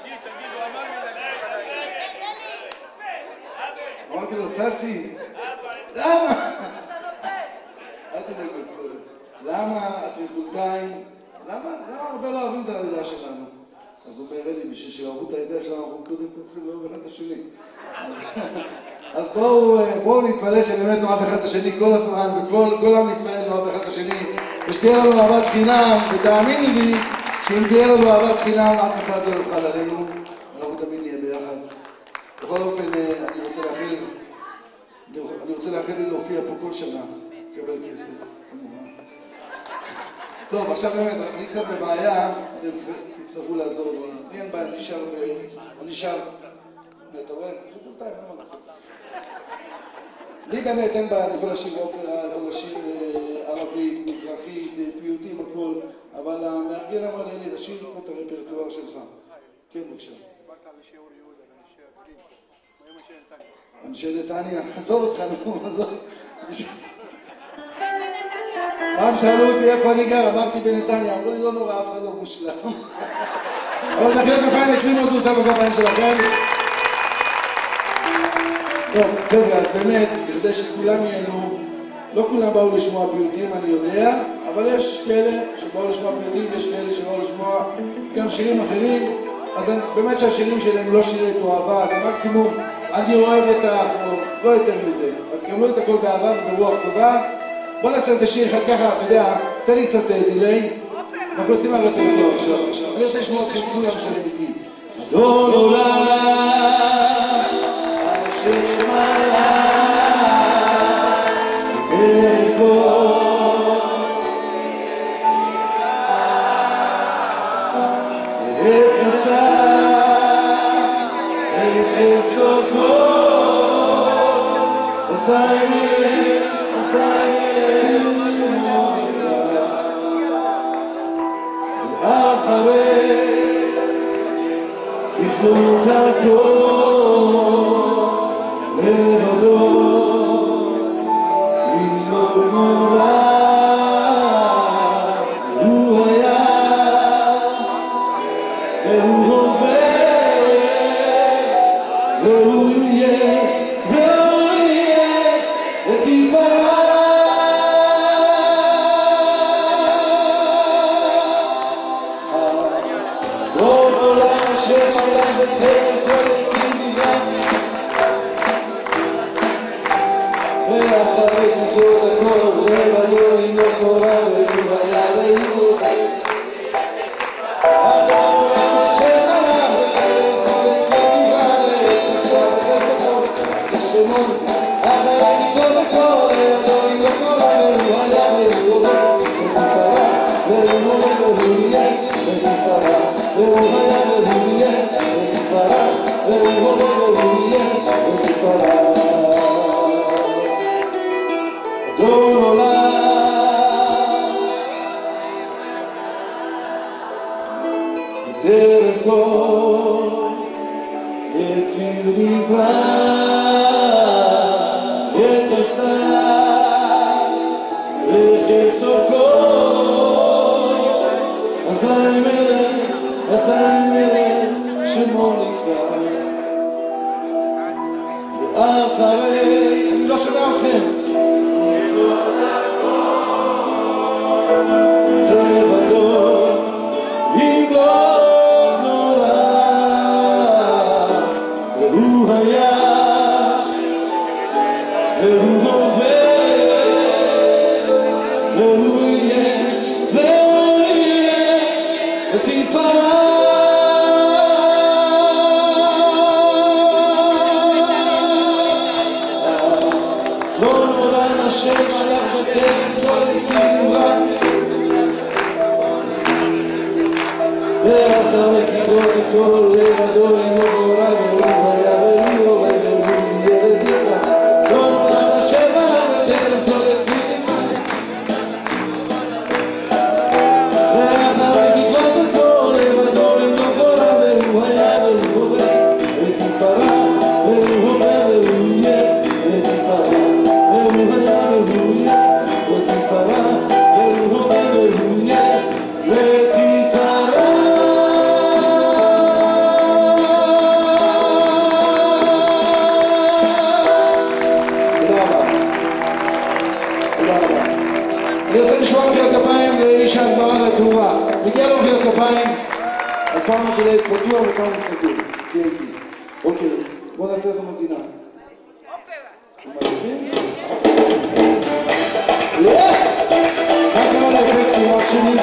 אמרתי לו, ססי, למה? אל תדאג בסדר. למה הטריפולטאים, למה הרבה לא אוהבים את העדה שלנו? אז הוא אומר לי, בשביל שאוהבו את העדה שלנו, אנחנו קודם כל צריכים לאהוב אחד את השני. אז בואו נתפלל שבאמת נאהב אחד את השני כל הזמן, וכל עם ישראל נאהב אחד את השני, ושתהיה לנו אהבת חינם, ותאמיני לי, שאם תהיה לנו אהבת חינם, אף אחד לא יוכל עלינו, אנחנו תמיד נהיה ביחד. בכל אופן, אני רוצה לאחל, אני רוצה לאחל לי להופיע פה כל שנה, לקבל כסף, כמובן. טוב, עכשיו באמת, אני קצת בבעיה, אתם תצטרכו לעזור לי. אני אין בעיה, אני נשאר ב... אני נשאר... אתה רואה? טריפולטאים, אין מה לעשות. לי באמת אין בעיה, אני יכול לשיר אופרה, אני יכול לשיר ערבית, מזרחית, פיוטים, הכל, אבל המארגן אמר לי, תשאיר פה את הרפרטואר שלך. כן, בבקשה. באת לשיר אור יהודה, לשיר פריק. מה עם אנשי נתניה? אנשי נתניה, עזוב אותך, נו. פעם שאלו אותי איפה אני גר, אמרתי בנתניה, אמרו לי לא נורא, אף אחד לא מושלם. אבל מחיאות כפיים לקלימו אותו שם בכפיים שלכם. טוב, חבר'ה, אז באמת, כדי שכולם ייהנו, לא כולם באו לשמוע פיוטים, אני יודע, אבל יש כאלה שבאו לשמוע פיוטים, יש כאלה שבאו לשמוע גם שירים אחרים, אז באמת שהשירים שלהם לא שירי תאהבה, אז מקסימום, אני אוהב אותך, או לא יותר מזה. אז קבלו את הכל באהבה וברוח טובה. בוא נעשה איזה שיר אחד ככה, אתה יודע, תן לי קצת דיליי. אנחנו יוצאים מהרצף הטוב עכשיו. אני רוצה לשמוע אתכם כולם שרים איתי. אדון עולם, אשר שמיה, תבוא. ארצה, ארץ עוזו, עשייני, עשייני, אחרי ככלות הכל לבדו יתלוך נורא הוא היה והוא הווה והוא יהיה והוא יהיה לתפארה ואחרי ככלות הכל לבדו יתלוך נורא והוא היה והוא אדון אשר שלח וחלק כל צבא וצבא ושמות אחרי ככלות הכל לבדו יתלוך נורא והוא היה והוא לתפארה והוא יהיה לתפארה והוא היה והוא יהיה לתפארה והוא יהיה לתפארה אדון עולם בטרם כל יציב נברא יתנסה וחצו כל אזי מלך אזי מלך שמו נקרא ואחרי אני לא שומע אתכם לבדו ימלוך נורא והוא היה והוא הווה והוא יהיה והוא יהיה לתפארה כל עולם השם שלח ותן כל יציבה ואחר וקידו מכל לבדו אימו גורל ואימו היה ואימו ואימו ילדיך כל עולם השם שלח ותן כל יציבה ואחר וקידו מכל לבדו אימו גורל ואימו היה ואימו ותפארה ואימו ואימו ותפארה אני רוצה לשמוע מחיאות כפיים לאיש ההגמרא והתאורה. מגיע לו מחיאות כפיים, הפעם כדי פתוח ופעם סגור. תהיה איתי. אוקיי, בואו נעשה את המדינה. מעריכים? יא! מה קרה לאפקטים? מה שני?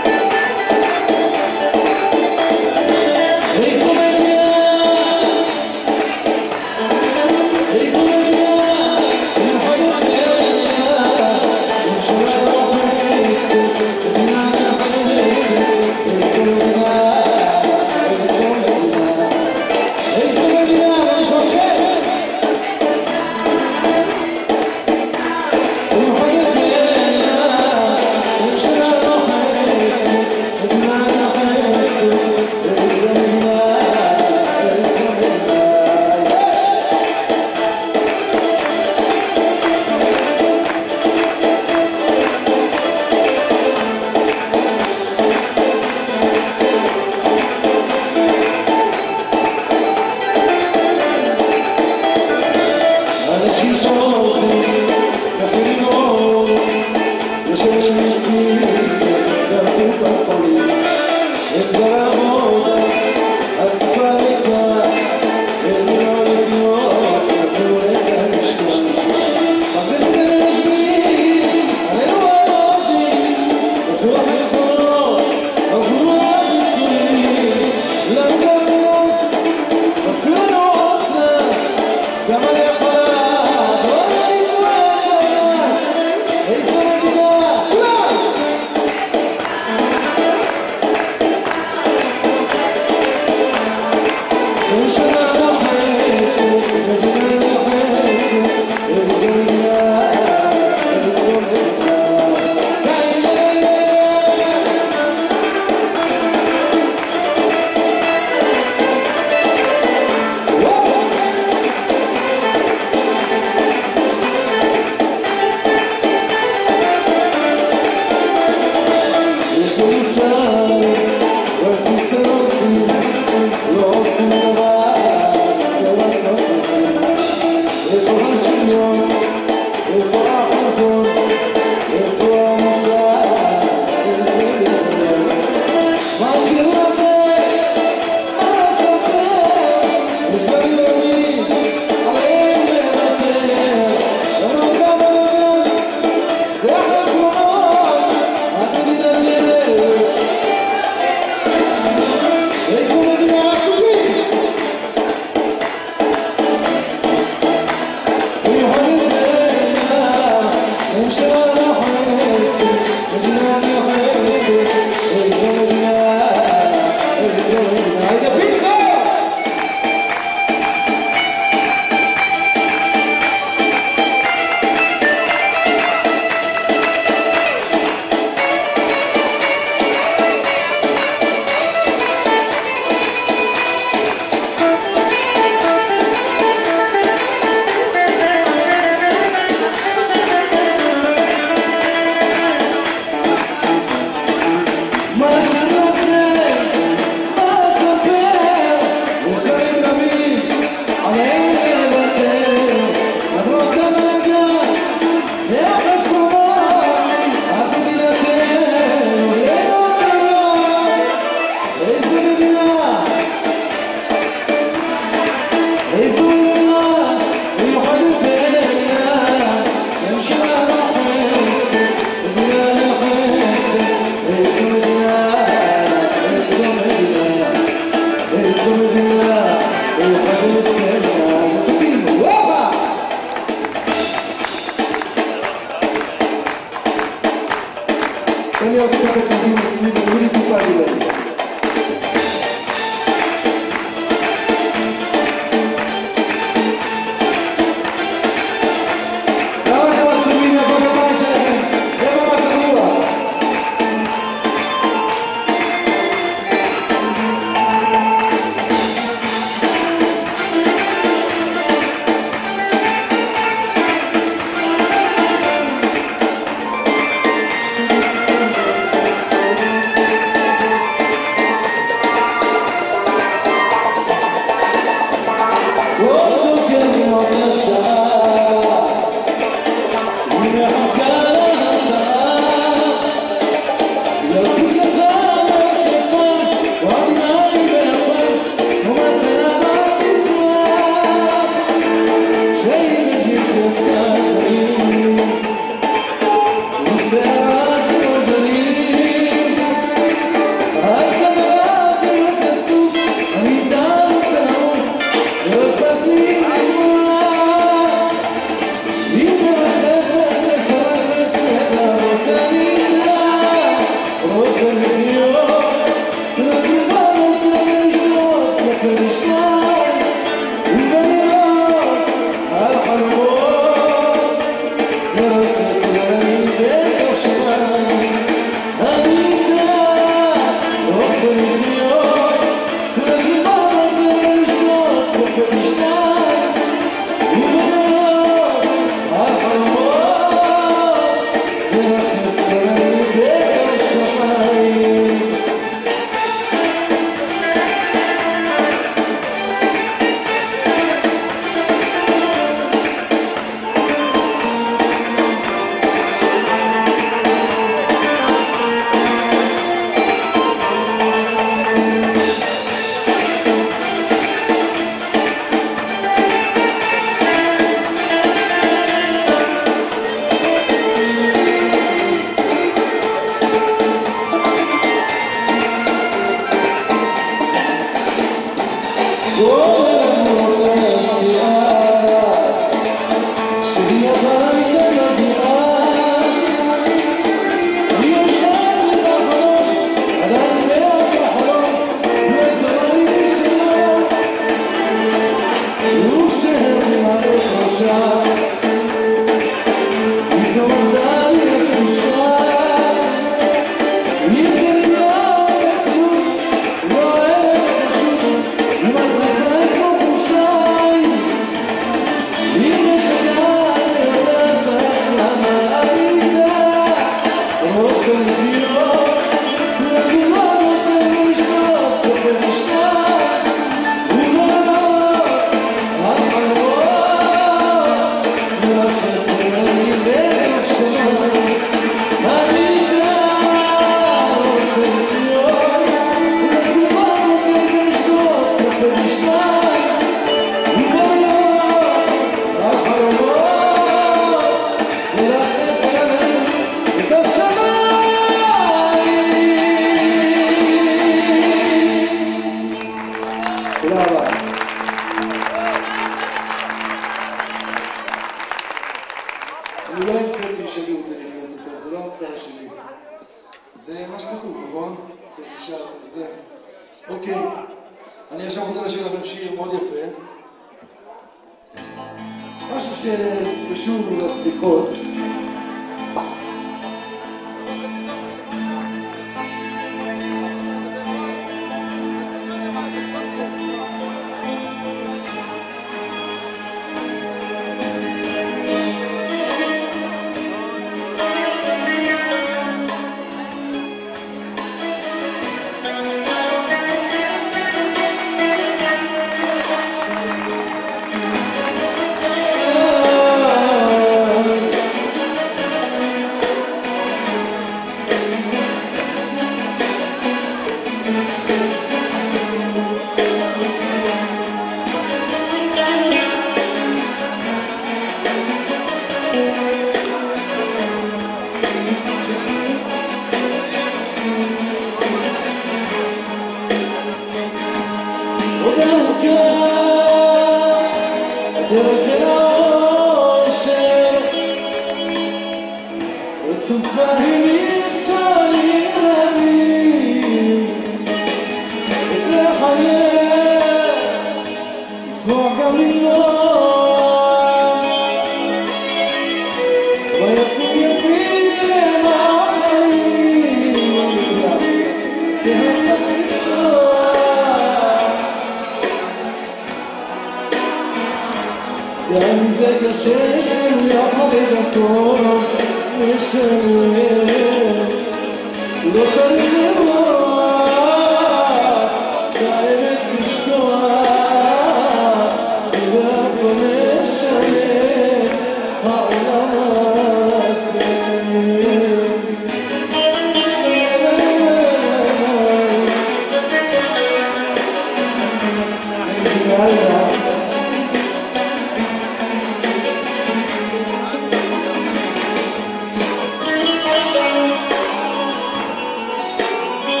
Thank you.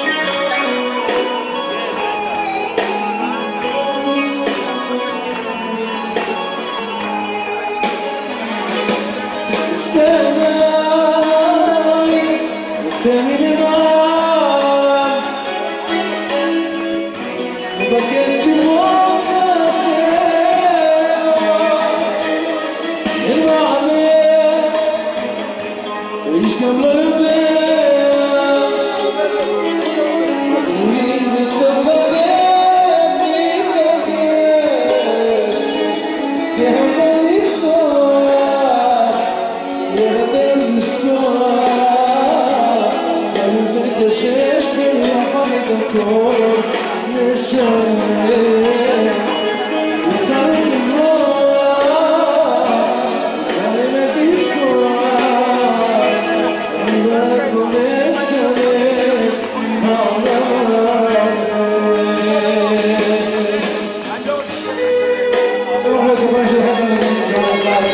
כפיים של אחד מהנביא.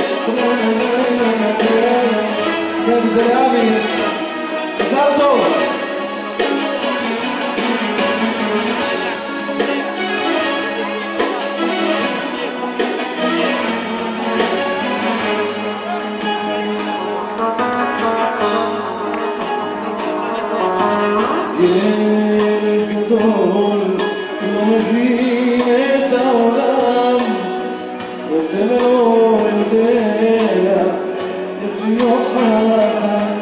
Salto! ילד גדול לא מבין את העולם, וזה לא יודע איך להיות חכם,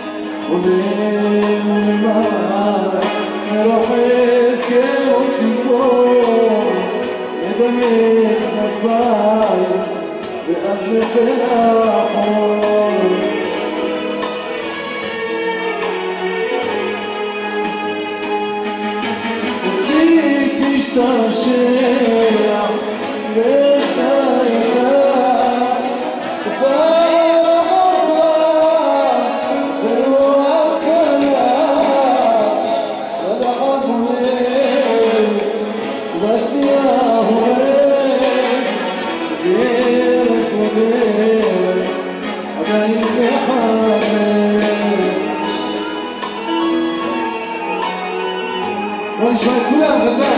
חולם למעלה מרחב כמו ציפור, מדמיין כנפיים ואז נופל החול. הפסיק להשתעשע ושתייתה בוא נשמע את כולם, חזק.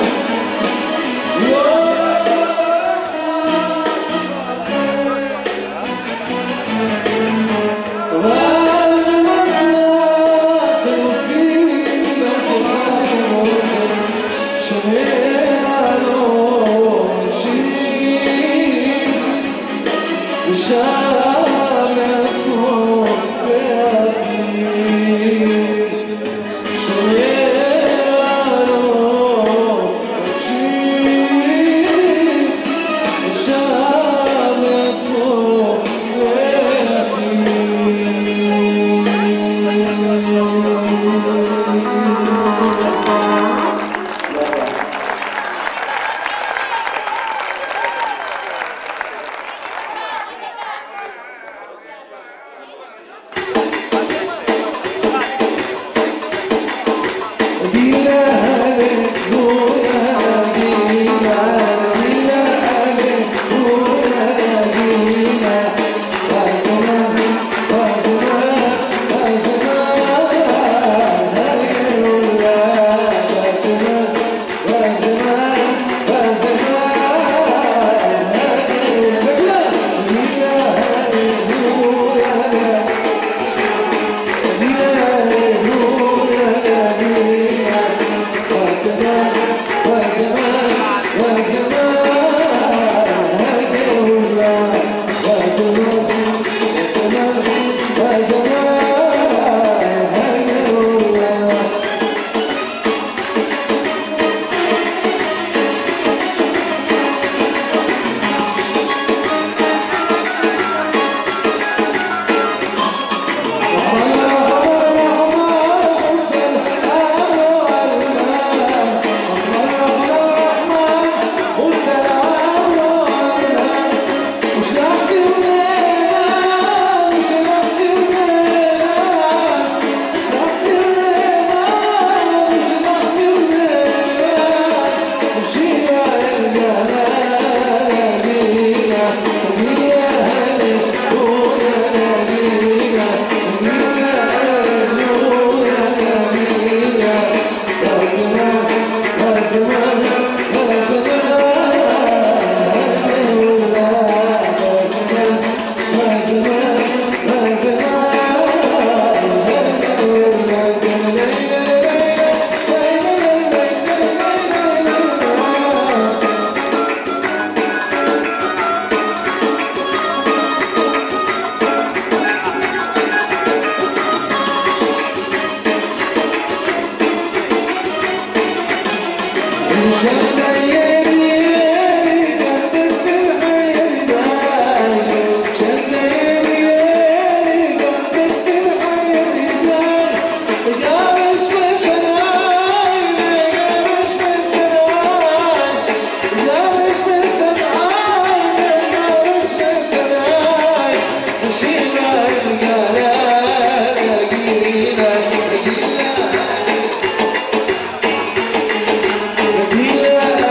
Yeah.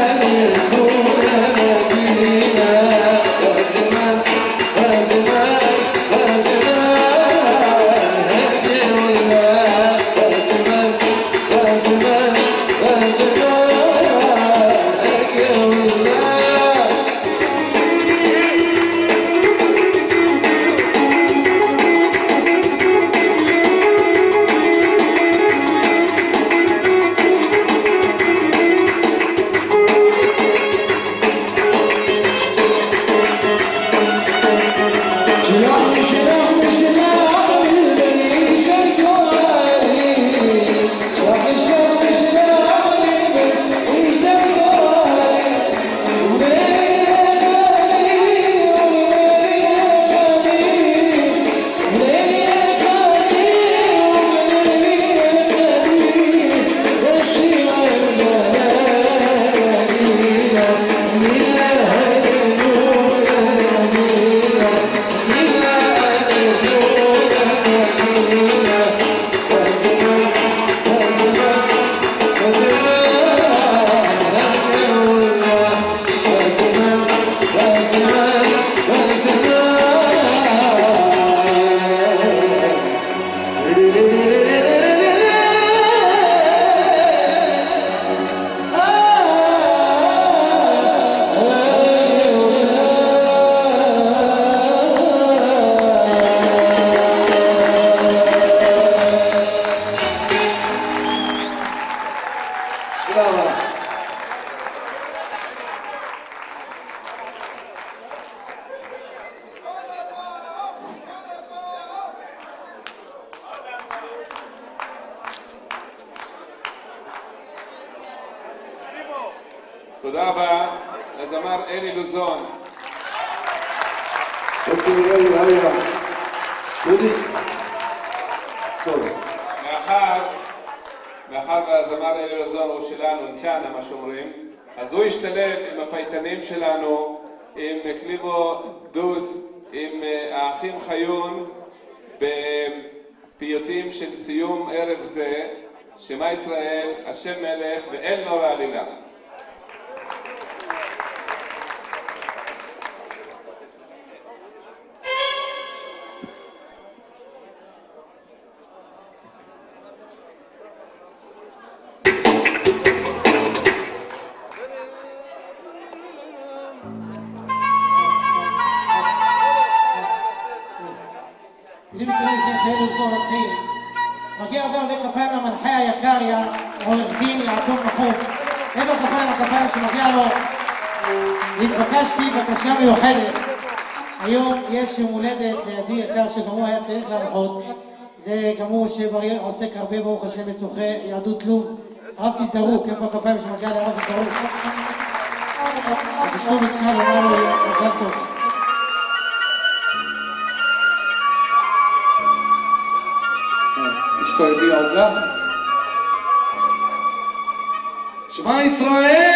תודה רבה. תודה רבה לזמר אלי לוזון. מאחר, מאחר והזמר אלי לוזון הוא שלנו, אנצ'אנה מה שאומרים, אז הוא השתלב עם הפייטנים שלנו, עם קליבו דוס, עם האחים חיון, בפיוטים של סיום ערב זה, שמה ישראל, השם מלך ואל נורא עלילה. מגיע הרבה הרבה כפיים למנחה היקר, עורך דין יעקב נחום. איפה כפיים הכפיים שמגיע לו? התבקשתי בקשה מיוחדת. היום יש יום הולדת לידי יקר שגם הוא היה צריך להנחות. זה גם הוא שעוסק הרבה ברוך השם בצורכי יהדות לוב. רפי זרוק, איפה הכפיים שמגיע לרפי זרוק? אשתו ביקשה לומר לו מזל טוב. אשתו הביאה עוד לה. שמע ישראל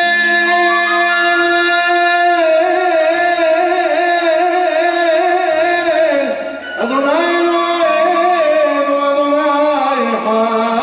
אדוני אלוהינו אדוני אחד.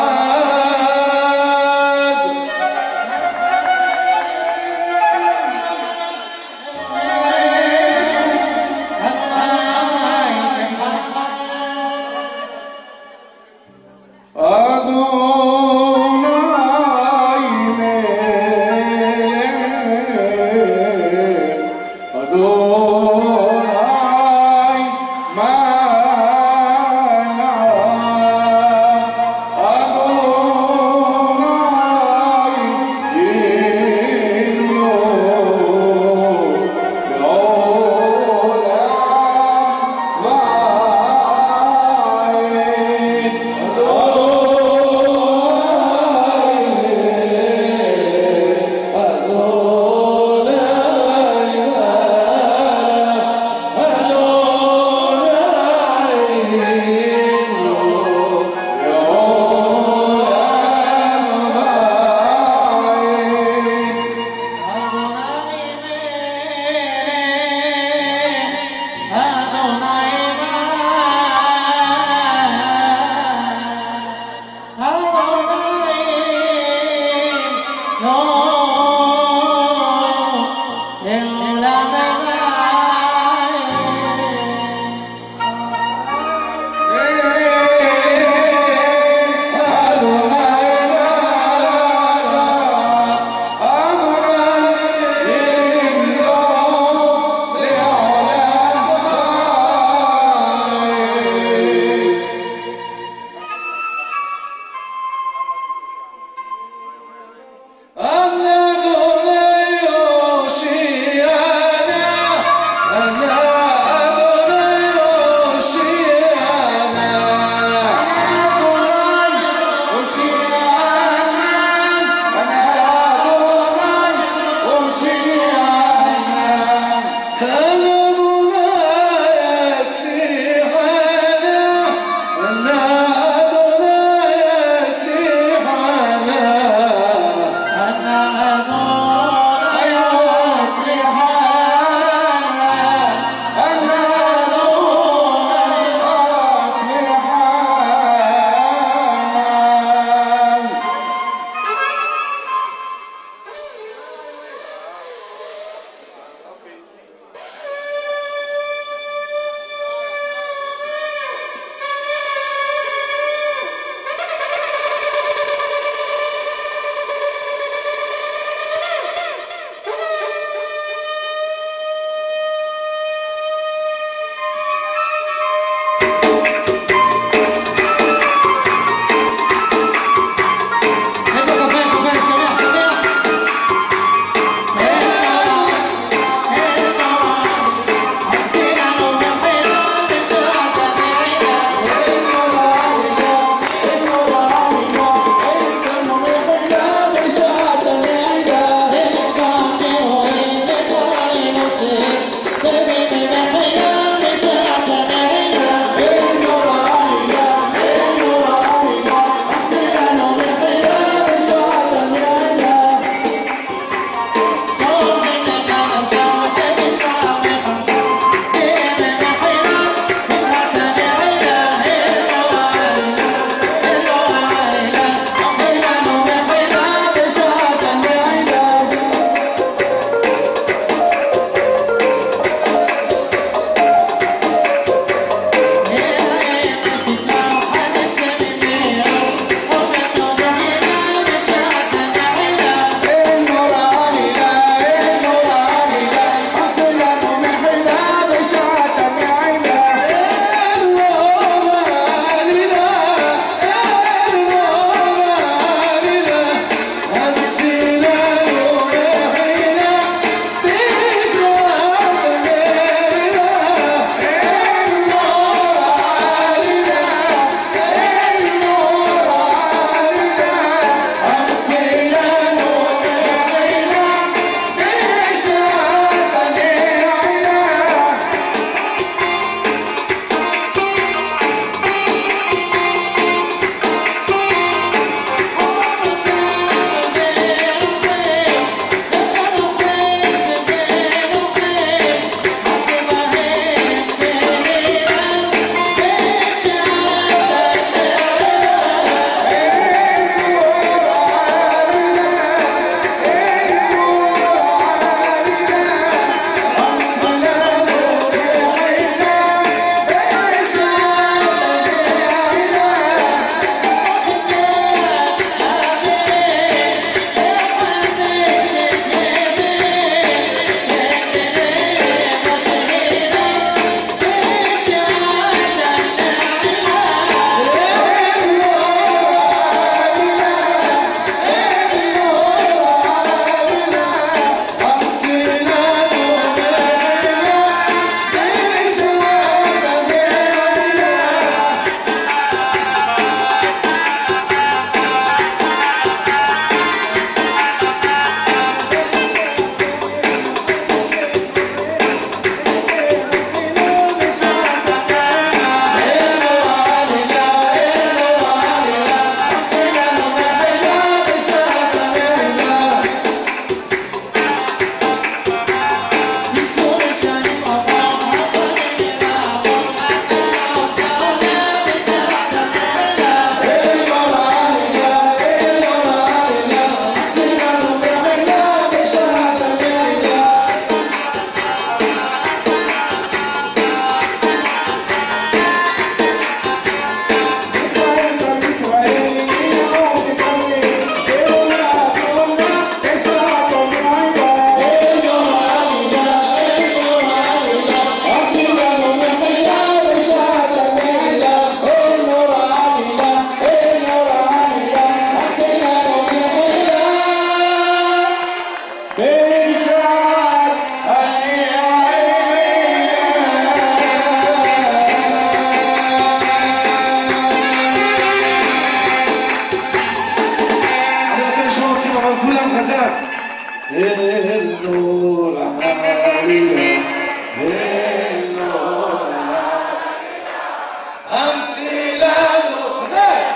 חזק. אל נור העלילה, אל נור העלילה, המציא לנו חזק.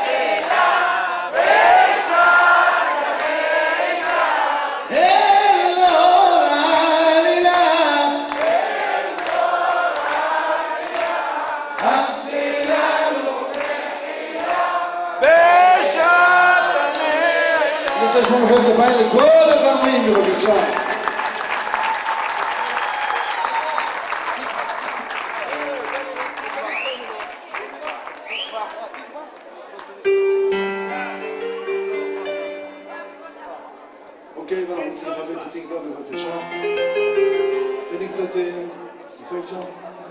אל נור העלילה, המציא לנו בשעת הנעילה. אני רוצה לשמוע מחיאות כפיים לכל הזמרים בבקשה. אוקיי, ואנחנו רוצים לכבד את התקווה בבקשה. תן לי קצת אפקט שם.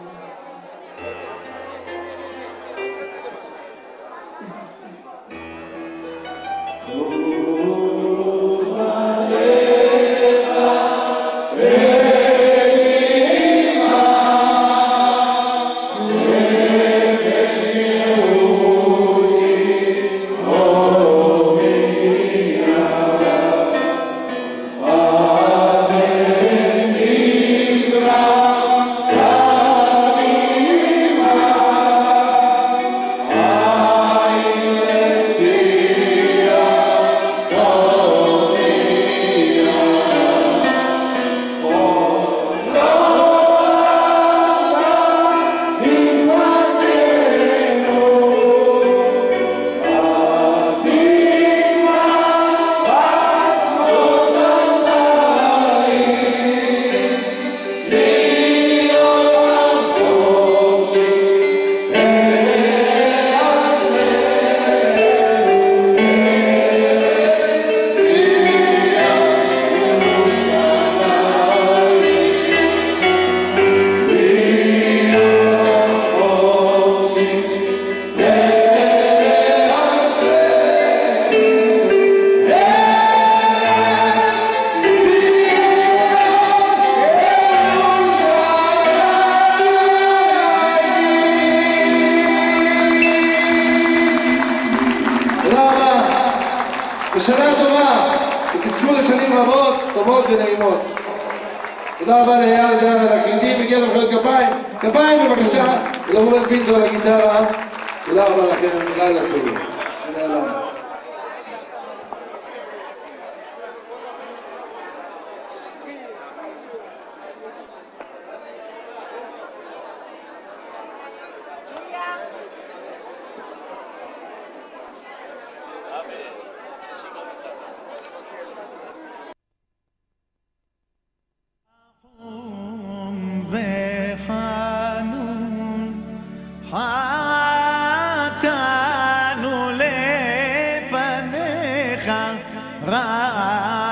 בשנה טובה, ותזכו לשנים רבות, טובות ונעימות. תודה רבה לאייל דן על הקלידים, מגיע למחיאות כפיים. כפיים בבקשה, ולראובן פינטו על הגיטרה. תודה רבה לכם, לילה טוב. שנעלם. וחנון חטאנו לפניך רק